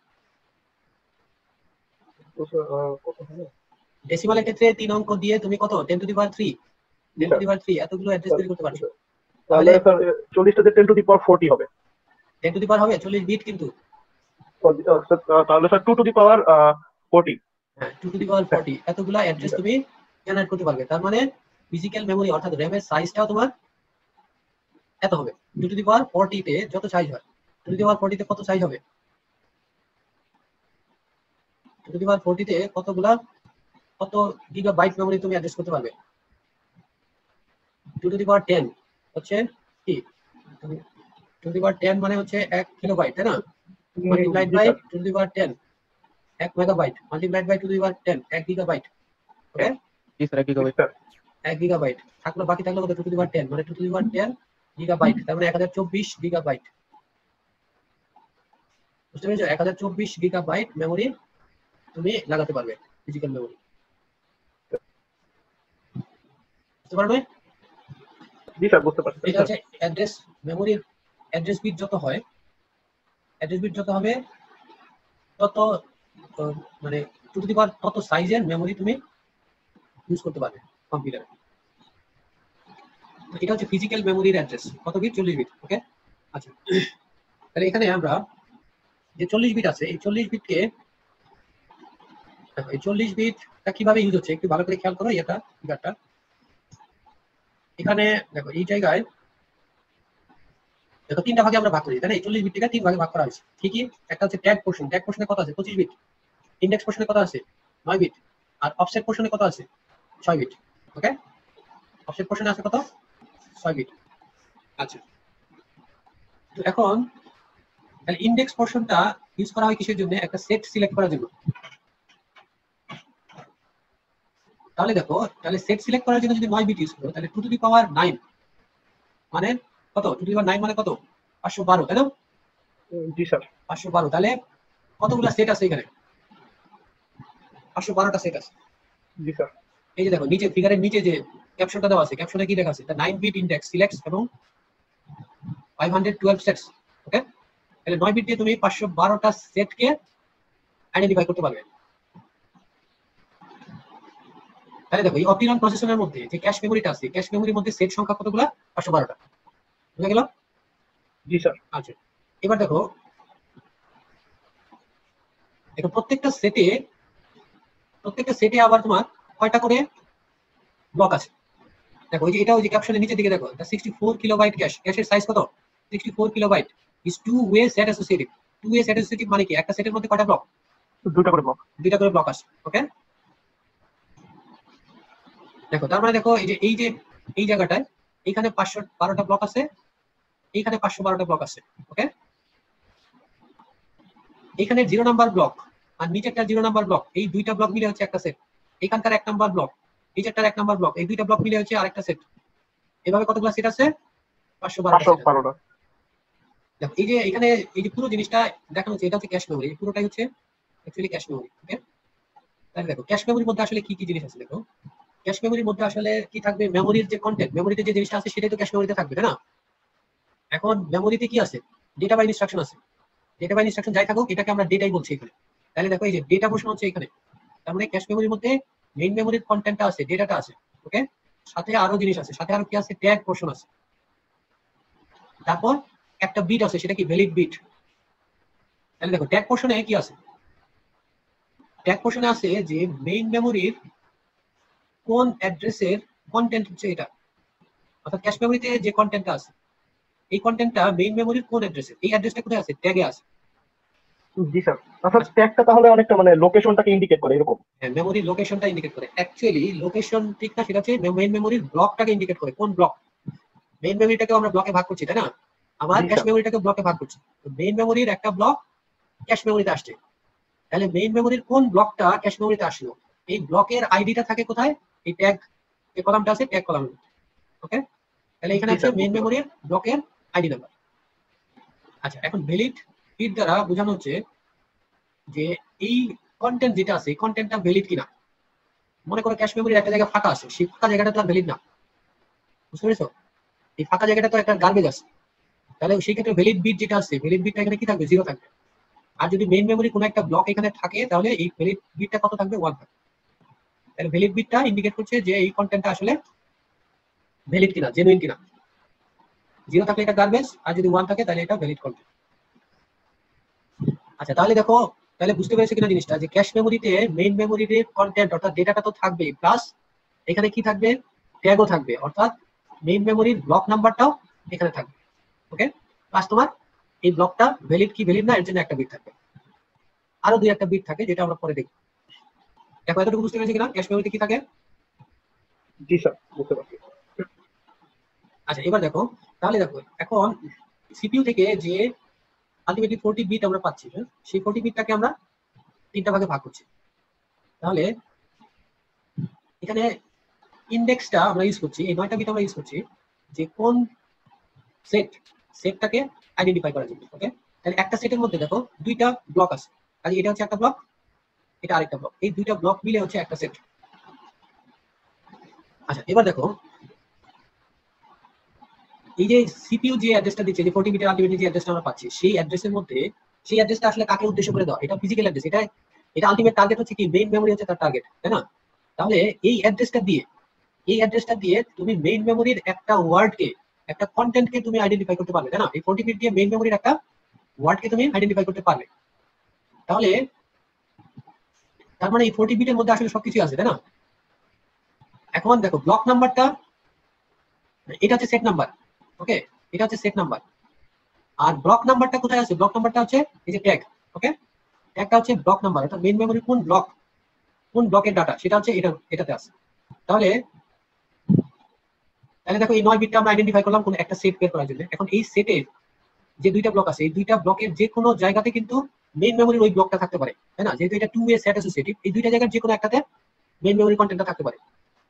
ডেসিমালের ক্ষেত্রে তিন অঙ্ক দিয়ে তুমি কত, ten to the power three, ten to the power three এতগুলো অ্যাড্রেস তৈরি করতে পারবে। তাহলে স্যার চল্লিশটাতে ten to the power forty হবে, টেন টু দি পাওয়ার হবে চল্লিশ বিট, কিন্তু তাহলে sir two to the power forty. হ্যাঁ, two to the power forty এতগুলো অ্যাড্রেস তুমি জেনারেট করতে পারবে। তার মানে ফিজিক্যাল মেমোরি অর্থাৎ র‍্যামের সাইজটাও তোমার এত হবে। Two to the power forty তে যত সাইজ হয়, two to the power forty তে কত সাইজ হবে? Two to the power forty তে কতগুলা কত গিগাবাইট মেমোরি তুমি অ্যাড্রেস করতে পারবে? Two to the power ten হচ্ছে কি, two to the power ten মানে হচ্ছে এক কিলোবাইট, তাই না? Multiplied by two to the power ten এক megabyte, multiplied by two to the power ten এক গিগাবাইট। ওকে, জি স্যার, এক গিগাবাইট। এক গিগাবাইট থাকলো, বাকি থাকলো কত? Two to the power ten মানে two to the power ten gigabyte, তার মানে এক হাজার চব্বিশ গিগাবাইট। বুঝতে পেরেছো? এক হাজার চব্বিশ গিগাবাইট মেমোরি তুমি লাগাতে পারবে, ফিজিক্যাল মেমোরি। বুঝতে পারবে? জি স্যার, বুঝতে পারছি। এটা হচ্ছে অ্যাড্রেস মেমোরির অ্যাড্রেস বিট যত হয়, অ্যাড্রেস বিট যত হবে তত মানে টু টু দি পাওয়ার তত সাইজের মেমোরি তুমি ইউজ করতে পারবে কম্পিউটারে। এটা হচ্ছে ফিজিক্যাল মেমোরির অ্যাড্রেস, কত বিট? চল্লিশ বিট। ওকে, আচ্ছা, তাহলে এখানে আমরা যে চল্লিশ বিট আছে এই চল্লিশ বিটকে এই চল্লিশ বিটটা কিভাবে ইউজ হচ্ছে একটু ভালো করে খেয়াল করো। এটা ফিগারটা এখানে দেখো, এই জায়গায় দেখো তিনটা ভাগে আমরা ভাগ করি, তাই না? চল্লিশ বিট থেকে তিন ভাগে ভাগ করা হয়েছে ঠিকই। একটা হচ্ছে ট্যাগ পোর্শন, ট্যাগ পোর্শনে কত আছে? পঁচিশ বিট। ইন্ডেক্স পোর্শনে কত আছে? নয় বিট। আর অফসেট পোর্শনে কত আছে? ছয় বিট। ওকে, অফসেট পোর্শনে আছে কত? ছয় বিট। আচ্ছা, তো এখন তাহলে ইন্ডেক্স পোর্শনটা ইউজ করা হয় কিসের জন্য? একটা সেট সিলেক্ট করার জন্য। তাহলে দেখো, তাহলে সেট সিলেক্ট করার জন্য যদি নয় বিট ইউজ করো, তাহলে two to the power nine মানে কত? Two to the power nine মানে কত? পাঁচশো বারো, তাই না? জি স্যার। পাঁচশো বারো। তাহলে কতগুলো সেট আছে এখানে? পাঁচশো বারোটা সেট আছে। জি স্যার। এই যে দেখো নিচে ফিগারের নিচে যে ক্যাপশনটা দেওয়া আছে, ক্যাপশনে কি লেখা আছে? The nine bit index selects এবং five hundred twelve sets. Okay, তাহলে নয় বিট দিয়ে তুমি পাঁচশো বারোটা সেটকে আইডেন্টিফাই করতে পারবে। তাহলে দেখো এই অপটিমাল প্রসেসরের মধ্যে যে ক্যাশ মেমোরিটা আছে, ক্যাশ মেমোরির মধ্যে সেট সংখ্যা কতগুলো? পাঁচশো বারোটা। বুঝা গেল? জি স্যার। আচ্ছা, এবার দেখো দেখো প্রত্যেকটা সেটে প্রত্যেকটা সেটে আবার তোমার কয়টা করে ব্লক আছে? দেখো এই যে এটা ওই যে ক্যাপশনের নিচে দিকে দেখো, এটা সিক্সটি ফোর কিলোবাইট ক্যাশ। ক্যাশের সাইজ কত? Sixty four kilobyte is two way set associative. Two way set associative মানে কি? একটা সেটের মধ্যে কয়টা ব্লক? দুটো করে ব্লক। দুইটা করে ব্লক আছে। ওকে, দেখো তার মানে দেখো এই যে এই যে এই জায়গাটায় এইখানে পাঁচশো বারোটা ব্লক আছে, এইখানে পাঁচশো বারোটা ব্লক আছে। ওকে, এইখানে জিরো নাম্বার ব্লক আর নিচেরটা জিরো নাম্বার ব্লক, এই দুইটা ব্লক মিলে হচ্ছে একটা সেট। এইখানকার এক নাম্বার ব্লক, নিচেরটার এক নাম্বার ব্লক, এই দুইটা ব্লক মিলে হচ্ছে আরেকটা সেট। এভাবে কতগুলো সেট আছে? পাঁচশো বারোটা। দেখো এই যে এখানে এই যে পুরো জিনিসটা দেখানো হচ্ছে, এটা হচ্ছে ক্যাশ মেমোরি। পুরোটাই হচ্ছে অ্যাকচুয়ালি ক্যাশ মেমোরি। ওকে, তাহলে দেখো ক্যাশ মেমোরির মধ্যে আসলে কি কি জিনিস আছে? দেখো ক্যাশ মেমোরির মধ্যে আসলে কি থাকবে? মেমোরির যে কন্টেন্ট, মেমোরিতে যে জিনিসটা আছে সেটাই তো ক্যাশ মেমোরিতে থাকবে, তাই না? এখন মেমোরিতে কি আছে? ডেটা বা ইনস্ট্রাকশন আছে। ডেটা বা ইনস্ট্রাকশন যাই থাকুক, এটাকে আমরা ডেটাই বলছি এখানে। তাহলে দেখো এই যে ডেটা পোর্শন হচ্ছে এখানে, তার মানে ক্যাশ মেমোরির মধ্যে মেইন মেমোরির কন্টেন্টটা আছে, ডেটাটা আছে। ওকে, সাথে আরো জিনিস আছে, সাথে আরো কি আছে? ট্যাগ পোর্শন আছে। তারপর একটা বিট আছে, সেটা কি? Valid bit. তাহলে দেখো ট্যাগ পোর্শনে কি আছে? ট্যাগ পোর্শনে আছে যে মেইন মেমোরির কোন অ্যাড্রেসের কন্টেন্ট হচ্ছে এটা, অর্থাৎ ক্যাশ মেমোরিতে যে কন্টেন্টটা আছে এই কন্টেন্টটা মেইন মেমোরির কোন অ্যাড্রেসে, এই অ্যাড্রেসটা কোথায় আছে? ট্যাগে আছে। জি স্যার। অর্থাৎ ট্যাগটা তাহলে অনেকটা মানে লোকেশনটাকে ইন্ডিকেট করে এরকম। হ্যাঁ, মেমোরির লোকেশনটা ইন্ডিকেট করে। অ্যাকচুয়ালি লোকেশন ঠিক না, সেটা হচ্ছে মেইন মেমোরির ব্লকটাকে ইন্ডিকেট করে। কোন ব্লক? মেইন মেমোরিটাকে আমরা ব্লকে ভাগ করছি, তাই না? আমার ক্যাশ মেমোরিটাকে ব্লকে ভাগ করছি। তো মেইন মেমোরির একটা ব্লক ক্যাশ মেমোরিতে আসছে, তাহলে মেইন মেমোরির কোন ব্লকটা ক্যাশ মেমোরিতে আসলো, এই ব্লকের আইডিটা থাকে কোথায়? এই ট্যাগ এই কলামটা আছে, ট্যাগ কলাম। ওকে, তাহলে এখানে আছে মেইন মেমোরির ব্লকের আইডি নাম্বার। আচ্ছা, এখন ভ্যালিড বিট দ্বারা বোঝানো হচ্ছে যে এই কন্টেন্ট যেটা আছে এই কন্টেন্টটা ভ্যালিড কিনা। মনে করো ক্যাশ মেমোরির একটা জায়গা ফাঁকা আছে, সেই ফাঁকা জায়গাটা তো আর ভ্যালিড না। বুঝতে পেরেছো? এই ফাঁকা জায়গাটা তো একটা গার্বেজ আছে, তাহলে সেই ক্ষেত্রে ভ্যালিড বিট যেটা আছে, ভ্যালিড বিটটা এখানে কি থাকবে? জিরো থাকবে। আর যদি মেইন মেমোরি কোনো একটা ব্লক এখানে থাকে, তাহলে এই ভ্যালিড বিটটা কত থাকবে? ওয়ান থাকবে। তাহলে ভ্যালিড বিটটা ইন্ডিকেট করছে যে এই কন্টেন্টটা আসলে ভ্যালিড কিনা, জেনুইন কিনা। জিরো থাকলে এটা গার্বেজ, আর যদি ওয়ান থাকে তাহলে এটা ভ্যালিড কন্টেন্ট। আচ্ছা, তাহলে দেখো তাহলে বুঝতে পেরেছো কিনা জিনিসটা, যে ক্যাশ মেমোরিতে মেইন মেমোরির কন্টেন্ট অর্থাৎ ডেটাটা তো থাকবে, প্লাস এখানে কি থাকবে? ট্যাগও থাকবে, অর্থাৎ মেইন মেমোরির ব্লক নাম্বারটাও এখানে থাকবে। ওকে, প্লাস তোমার এই ব্লকটা ভ্যালিড কি ভ্যালিড না এর জন্য একটা বিট থাকবে। আরো দুই একটা বিট থাকে যেটা আমরা পরে দেখব। দেখো এতটুকু বুঝতে পেরেছি কিনা ক্যাশ মেমোরিতে কি থাকে? জি স্যার, বুঝতে পারছি। আচ্ছা, এবার দেখো তাহলে দেখো এখন সিপিইউ থেকে যে আলটিমেটলি ফোরটি বিট আমরা পাচ্ছি, সেই ফোরটি বিটটাকে আমরা তিনটা ভাগে ভাগ করছি। তাহলে এখানে ইন্ডেক্সটা আমরা ইউজ করছি, এই নয়টা বিট আমরা ইউজ করছি যে কোন সেট সেটটাকে আইডেন্টিফাই করার জন্য। ওকে, তাহলে একটা সেটের মধ্যে দেখো দুইটা ব্লক আছে, তাহলে এটা হচ্ছে একটা ব্লক, এটা আরেকটা ব্লক, এই দুইটা ব্লক মিলে হচ্ছে একটা সেট। আচ্ছা, এবার দেখো এই যে সিপিইউ যে অ্যাড্রেসটা দিচ্ছে, যে ফোরটি বিটের আলটিমেটলি যে অ্যাড্রেসটা আমরা পাচ্ছি, সেই অ্যাড্রেসের মধ্যে সেই অ্যাড্রেসটা আসলে কাকে উদ্দেশ্য করে দেওয়া? এটা ফিজিক্যাল অ্যাড্রেস, এটা এটা আলটিমেট টার্গেট হচ্ছে কি? মেইন মেমোরি হচ্ছে তার টার্গেট, তাই না? তাহলে এই অ্যাড্রেসটা দিয়ে এই অ্যাড্রেসটা দিয়ে তুমি মেইন মেমোরির একটা ওয়ার্ডকে, একটা কন্টেন্টকে তুমি আইডেন্টিফাই করতে পারবে, তাই না? এই ফোরটি বিট দিয়ে মেইন মেমোরির একটা ওয়ার্ডকে তুমি আইডেন্টিফাই করতে পারবে। তাহলে তার মানে এই ফোরটি বিটের মধ্যে আসলে সবকিছু আছে, তাই না? এখন দেখো ব্লক নাম্বারটা, এটা হচ্ছে সেট নাম্বার। ওকে, এটা হচ্ছে সেট নাম্বার। আর ব্লক নাম্বারটা কোথায় আছে? ব্লক নাম্বারটা হচ্ছে এই যে ট্যাগ, ওকে? ট্যাগটা হচ্ছে ব্লক নাম্বার, অর্থাৎ মেইন মেমরি কোন ব্লক, কোন ব্লকের ডাটা সেটা হচ্ছে এটা এটাতে আছে। তাহলে তাহলে দেখো এই নয় বিটটা আমরা আইডেন্টিফাই করলাম কোন একটা সেট বের করার জন্য। এখন এই সেটের যে দুইটা ব্লক আছে, এই দুইটা ব্লকের যে কোনো জায়গাতে কিন্তু মেইন মেমরির ওই ব্লকটা থাকতে পারে, তাই না? যেহেতু এটা টু ওয়ে সেট অ্যাসোসিয়েটিভ, এই দুইটা জায়গার যে কোনো একটাতে মেইন মেমরি কন্টেন্টটা থাকতে পারে।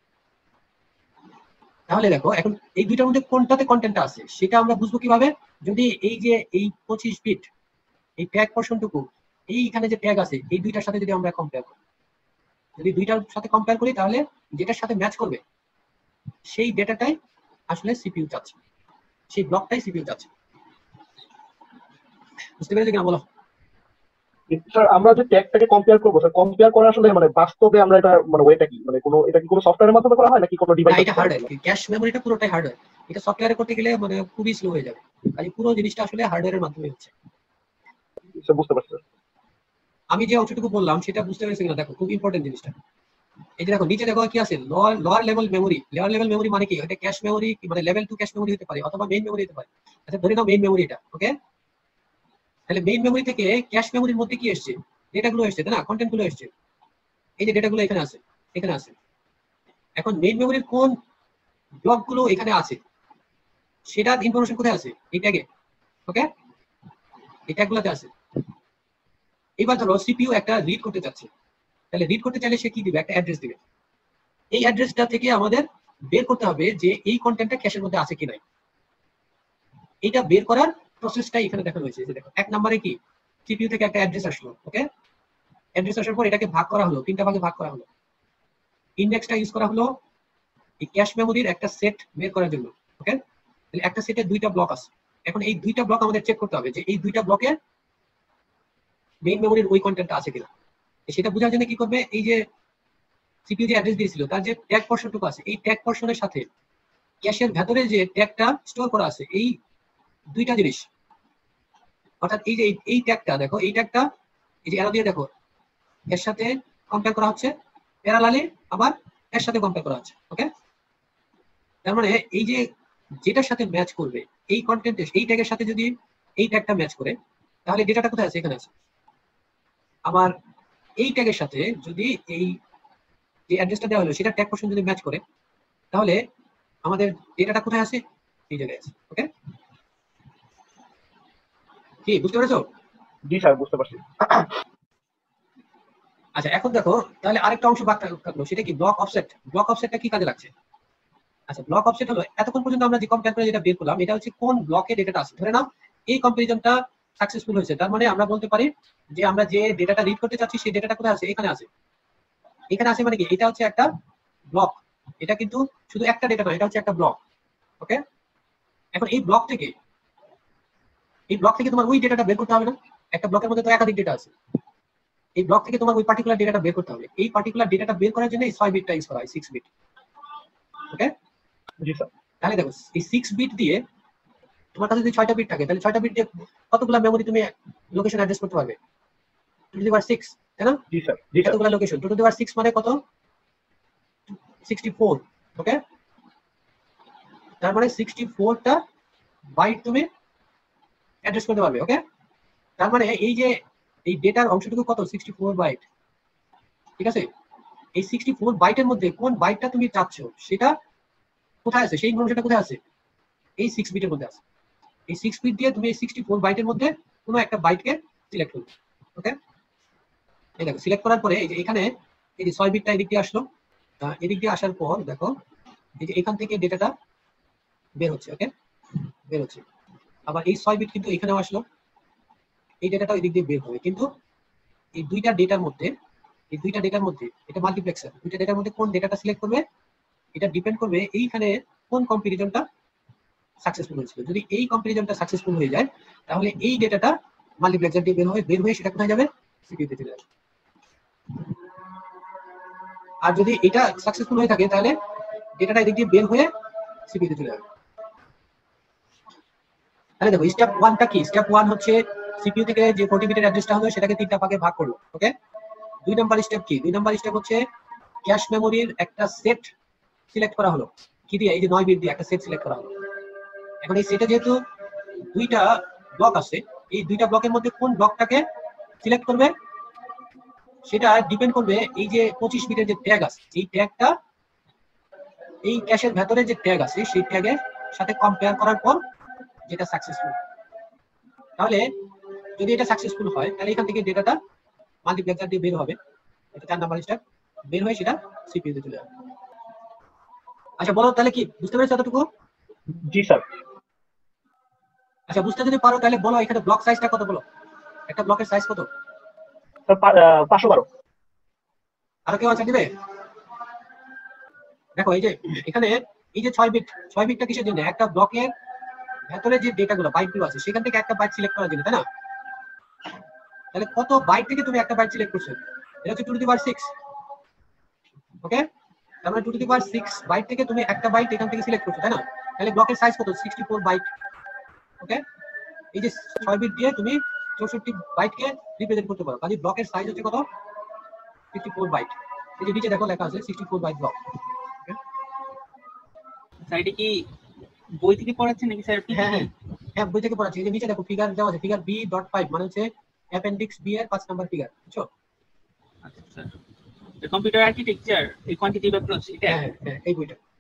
তাহলে দেখো এখন এই দুইটার মধ্যে কোনটাতে কন্টেন্টটা আছে সেটা আমরা বুঝবো কিভাবে? যদি এই যে এই পঁচিশ বিট এই ট্যাগ পোরশনটুকু এইখানে যে ট্যাগ আছে এই দুইটার সাথে যদি আমরা কম্পেয়ার করি, যদি দুইটার সাথে কম্পেয়ার করি তাহলে যেটার সাথে ম্যাচ করবে সেই ডেটাটাই আসলে সিপিইউ চাচ্ছে, সেই ব্লকটাই সিপিইউ চাচ্ছে। বুঝতে পেরেছি কিনা বলো? স্যার আমরা যে ট্যাগটাকে কম্পেয়ার করবো, স্যার কম্পেয়ার করা আসলে মানে বাস্তবে আমরা এটা মানে ওয়েটা কি, মানে কোনো এটা কি কোনো সফটওয়্যারের মাধ্যমে করা হয় নাকি কোনো না, ডিভাইস? এটা হার্ডওয়্যার, ক্যাশ মেমোরিটা পুরোটাই হার্ডওয়্যার। এটা সফটওয়্যারে করতে গেলে মানে খুবই স্লো হয়ে যাবে, কাজে পুরো জিনিসটা আসলে হার্ডওয়্যারের মাধ্যমে হচ্ছে। স্যার বুঝতে পারছি। আমি যে অংশটুকু বললাম সেটা বুঝতে পেরেছি কিনা দেখো, খুব ইম্পর্টেন্ট জিনিসটা। এই যে দেখো নিচে দেখো কি আছে, lower level memory. Lower level memory মানে কি? এটা ক্যাশ মেমোরি, মানে লেভেল টু ক্যাশ মেমোরি হতে পারে অথবা মেইন মেমোরি হতে পারে। আচ্ছা ধরে নাও মেইন মেমোরি এটা, ওকে? তাহলে মেইন মেমোরি থেকে ক্যাশ মেমোরির মধ্যে কি এসেছে? ডেটাগুলো এসেছে, তাই না? কন্টেন্ট গুলো এসেছে, এই যে ডেটাগুলো এখানে আছে, এখানে আছে। এখন মেইন মেমোরির কোন ব্লকগুলো এখানে আছে সেটার ইনফরমেশন কোথায় আছে? এই ট্যাগে, ওকে? এই ট্যাগগুলোতে আছে। এবার ধরো সিপিইউ একটা রিড করতে চাচ্ছে, তাহলে রিড করতে চাইলে সে কি দিবে? একটা অ্যাড্রেস দিবে। এই অ্যাড্রেসটা থেকে আমাদের বের করতে হবে যে এই কন্টেন্টটা ক্যাশের মধ্যে আছে কি নাই। এটা বের করার প্রসেসটা এখানে দেখানো হয়েছে। যে দেখো এক নম্বরে কি সিপিইউ থেকে একটা অ্যাড্রেস আসলো, ওকে? অ্যাড্রেস আসার পর এটাকে ভাগ করা হলো, তিনটা ভাগে ভাগ করা হলো। ইন্ডেক্সটা ইউজ করা হলো এই ক্যাশ মেমোরির একটা সেট বের করার জন্য, ওকে? তাহলে একটা সেটে দুইটা ব্লক আছে। এখন এই দুইটা ব্লক আমাদের চেক করতে হবে যে এই দুইটা ব্লকে মেইন মেমোরির ওই কন্টেন্টটা আছে কিনা। সেটা বোঝার জন্য কি করবে? এই যে সিপিইউ যে অ্যাড্রেস দিয়েছিল তার যে ট্যাগ পোরশনটুকু আছে, এই ট্যাগ পোরশনের সাথে ক্যাশের ভেতরে যে ট্যাগটা স্টোর করা আছে, এই দুইটা জিনিস, অর্থাৎ এই যে এই ট্যাগটা দেখো, এই ট্যাগটা এই যে অ্যারো দিয়ে দেখো এর সাথে কম্পেয়ার করা হচ্ছে, প্যারালালি আবার এর সাথে কম্পেয়ার করা হচ্ছে, ওকে? তার মানে এই যে যেটার সাথে ম্যাচ করবে এই কন্টেন্টের, এই ট্যাগের সাথে যদি এই ট্যাগটা ম্যাচ করে তাহলে ডেটাটা কোথায় আছে? এখানে আছে। আবার এই ট্যাগের সাথে যদি এই যে অ্যাড্রেসটা দেওয়া হলো সেটা ট্যাগ পোরশন যদি ম্যাচ করে তাহলে আমাদের ডেটাটা কোথায় আছে? এই জায়গায় আছে, ওকে? কি বুঝতে পেরেছো? জি স্যার বুঝতে পারছি। আচ্ছা এখন দেখো তাহলে আরেকটা অংশ বাদ থাকলো, সেটা কি? Block offset. ব্লক অফসেটটা কি কাজে লাগছে? আচ্ছা ব্লক অফসেট হলো এতক্ষণ পর্যন্ত আমরা যে কম্পেয়ার করে যেটা বের করলাম এটা হচ্ছে কোন ব্লকে ডেটাটা আছে। ধরে নাও এই কম্পারিজনটা সাকসেসফুল হয়েছে, তার মানে আমরা বলতে পারি যে আমরা যে ডেটাটা রিড করতে চাচ্ছি সেই ডেটাটা কোথায় আছে? এখানে আছে। এখানে আছে মানে কি? এটা হচ্ছে একটা ব্লক, এটা কিন্তু শুধু একটা ডেটা নয়, এটা হচ্ছে একটা ব্লক, ওকে? এখন এই ব্লক থেকে এই ব্লক থেকে তোমার ওই ডেটাটা বের করতে হবে না? একটা ব্লকের মধ্যে তো একাধিক ডেটা আছে, এই ব্লক থেকে তোমার ওই পার্টিকুলার ডেটাটা বের করতে হবে। এই পার্টিকুলার ডেটাটা বের করার জন্য এই ছয় বিটটা ইউজ করা হয়, সিক্স বিট, ওকে? জি স্যার। তাহলে দেখো এই সিক্স বিট দিয়ে তোমার কাছে যদি ছয়টা বিট থাকে তাহলে ছয়টা বিট দিয়ে কতগুলো মেমরি তুমি লোকেশন অ্যাড্রেস করতে পারবে? Two to the power six, তাই না? জি স্যার। জি স্যার। কতগুলো location? Two to the power six মানে কত? Sixty four, okay? তার মানে সিক্সটি ফোর টা বাইট তুমি অ্যাড্রেস করতে পারবে, ওকে? তার মানে এই যে এই ডেটার অংশটুকু কত? সিক্সটি ফোর বাইট, ঠিক আছে? এই সিক্সটি ফোর বাইটের মধ্যে কোন বাইটটা তুমি চাচ্ছ সেটা কোথায় আছে? সেই ইনফরমেশনটা কোথায় আছে? এই সিক্স বিটের মধ্যে আছে। এই সিক্স বিট দিয়ে তুমি এই সিক্সটি ফোর বাইটের মধ্যে কোনো একটা বাইটকে সিলেক্ট করবে, ওকে? এই দেখো সিলেক্ট করার পরে এই যে এখানে এই যে ছয় বিটটা এদিক দিয়ে আসলো, এদিক দিয়ে আসার পর দেখো এই যে এখান থেকে ডেটাটা বের হচ্ছে, ওকে? বের হচ্ছে। আবার এই ছয় বিট কিন্তু এখানেও আসলো, এই ডেটাটা এদিক দিয়ে বের হবে। কিন্তু এই দুইটা ডেটার মধ্যে এই দুইটা ডেটার মধ্যে এটা মাল্টিপ্লেক্সার, দুইটা ডেটার মধ্যে কোন ডেটাটা সিলেক্ট করবে এটা ডিপেন্ড করবে এইখানে কোন কম্পারিজনটা সাকসেসফুল হয়েছিল। যদি এই কম্পারিজনটা সাকসেসফুল হয়ে যায় তাহলে এই ডেটাটা মাল্টিপ্লেক্সার দিয়ে বের হয়ে বের হয়ে সেটা কোথায় যাবে? সিপিইউতে চলে যাবে। আর যদি এটা সাকসেসফুল হয়ে থাকে তাহলে ডেটাটা এদিক দিয়ে বের হয়ে সিপিইউতে চলে যাবে। তাহলে দেখো স্টেপ ওয়ানটা কি? স্টেপ ওয়ান হচ্ছে সিপিইউ থেকে যে ফোরটি বিটের অ্যাড্রেসটা হলো সেটাকে তিনটা ভাগে ভাগ করলো, ওকে? দুই নাম্বার স্টেপ কি? দুই নাম্বার স্টেপ হচ্ছে ক্যাশ মেমোরির একটা সেট সিলেক্ট করা হলো, কি দিয়ে? এই যে নয় বিট দিয়ে একটা সেট সিলেক্ট করা হলো। এখন এই সেটে যেহেতু দুইটা ব্লক আছে, এই দুইটা ব্লকের মধ্যে কোন ব্লকটাকে সিলেক্ট করবে সেটা ডিপেন্ড করবে এই যে পঁচিশ বিটের যে ট্যাগ আছে, এই ট্যাগটা এই ক্যাশের ভেতরে যে ট্যাগ আছে সেই ট্যাগের সাথে কম্পেয়ার করার পর যেটা সাকসেসফুল। তাহলে যদি এটা সাকসেসফুল হয় তাহলে এখান থেকে ডেটাটা মাল্টিপ্লেক্সার দিয়ে বের হবে, এটা চার নাম্বার স্টেপ, বের হয়ে সেটা সিপিইউ তে চলে যাবে। আচ্ছা বলো তাহলে কি বুঝতে পেরেছো এতটুকু? জি স্যার। আচ্ছা বুঝতে যদি পারো তাহলে বলো এখানে ব্লক সাইজটা কত, বলো একটা ব্লকের সাইজ কত? পাঁচশো বারো। আরো কেউ আনসার দিবে? দেখো এই যে এখানে এই যে ছয় বিট, ছয় বিটটা কিসের জন্য? একটা ব্লকের ভেতরে যে ডেটাগুলো বাইটগুলো আছে সেখান থেকে একটা বাইট সিলেক্ট করার জন্য, তাই না? তাহলে কত বাইট থেকে তুমি একটা বাইট সিলেক্ট করছো? এটা হচ্ছে two to the power six. Okay, তার মানে two to the power six byte থেকে তুমি একটা বাইট এখান থেকে সিলেক্ট করছো, তাই না? তাহলে ব্লকের সাইজ কত? Sixty four byte. ওকে, এই যে ছয় বিট দিয়ে তুমি চৌষট্টি বাইটকে রিপ্রেজেন্ট করতে পারো, কাজে ব্লকের সাইজ হচ্ছে কত? Sixty four byte. এই যে নিচে দেখো লেখা আছে sixty four byte block. Sir এটা কি বই থেকে পড়াচ্ছেন নাকি স্যার? হ্যাঁ হ্যাঁ হ্যাঁ বই থেকে পড়াচ্ছি। এই যে নিচে দেখো ফিগার দেওয়া আছে, ফিগার বি ডট ফাইভ মানে হচ্ছে অ্যাপেন্ডিক্স বি এর পাঁচ নাম্বার ফিগার, বুঝছো? আচ্ছা স্যার, কম্পিউটার আর্কিটেকচার এই কোয়ান্টিটিভ অ্যাপ্রোচ এটা? হ্যাঁ হ্যাঁ এই বইটা।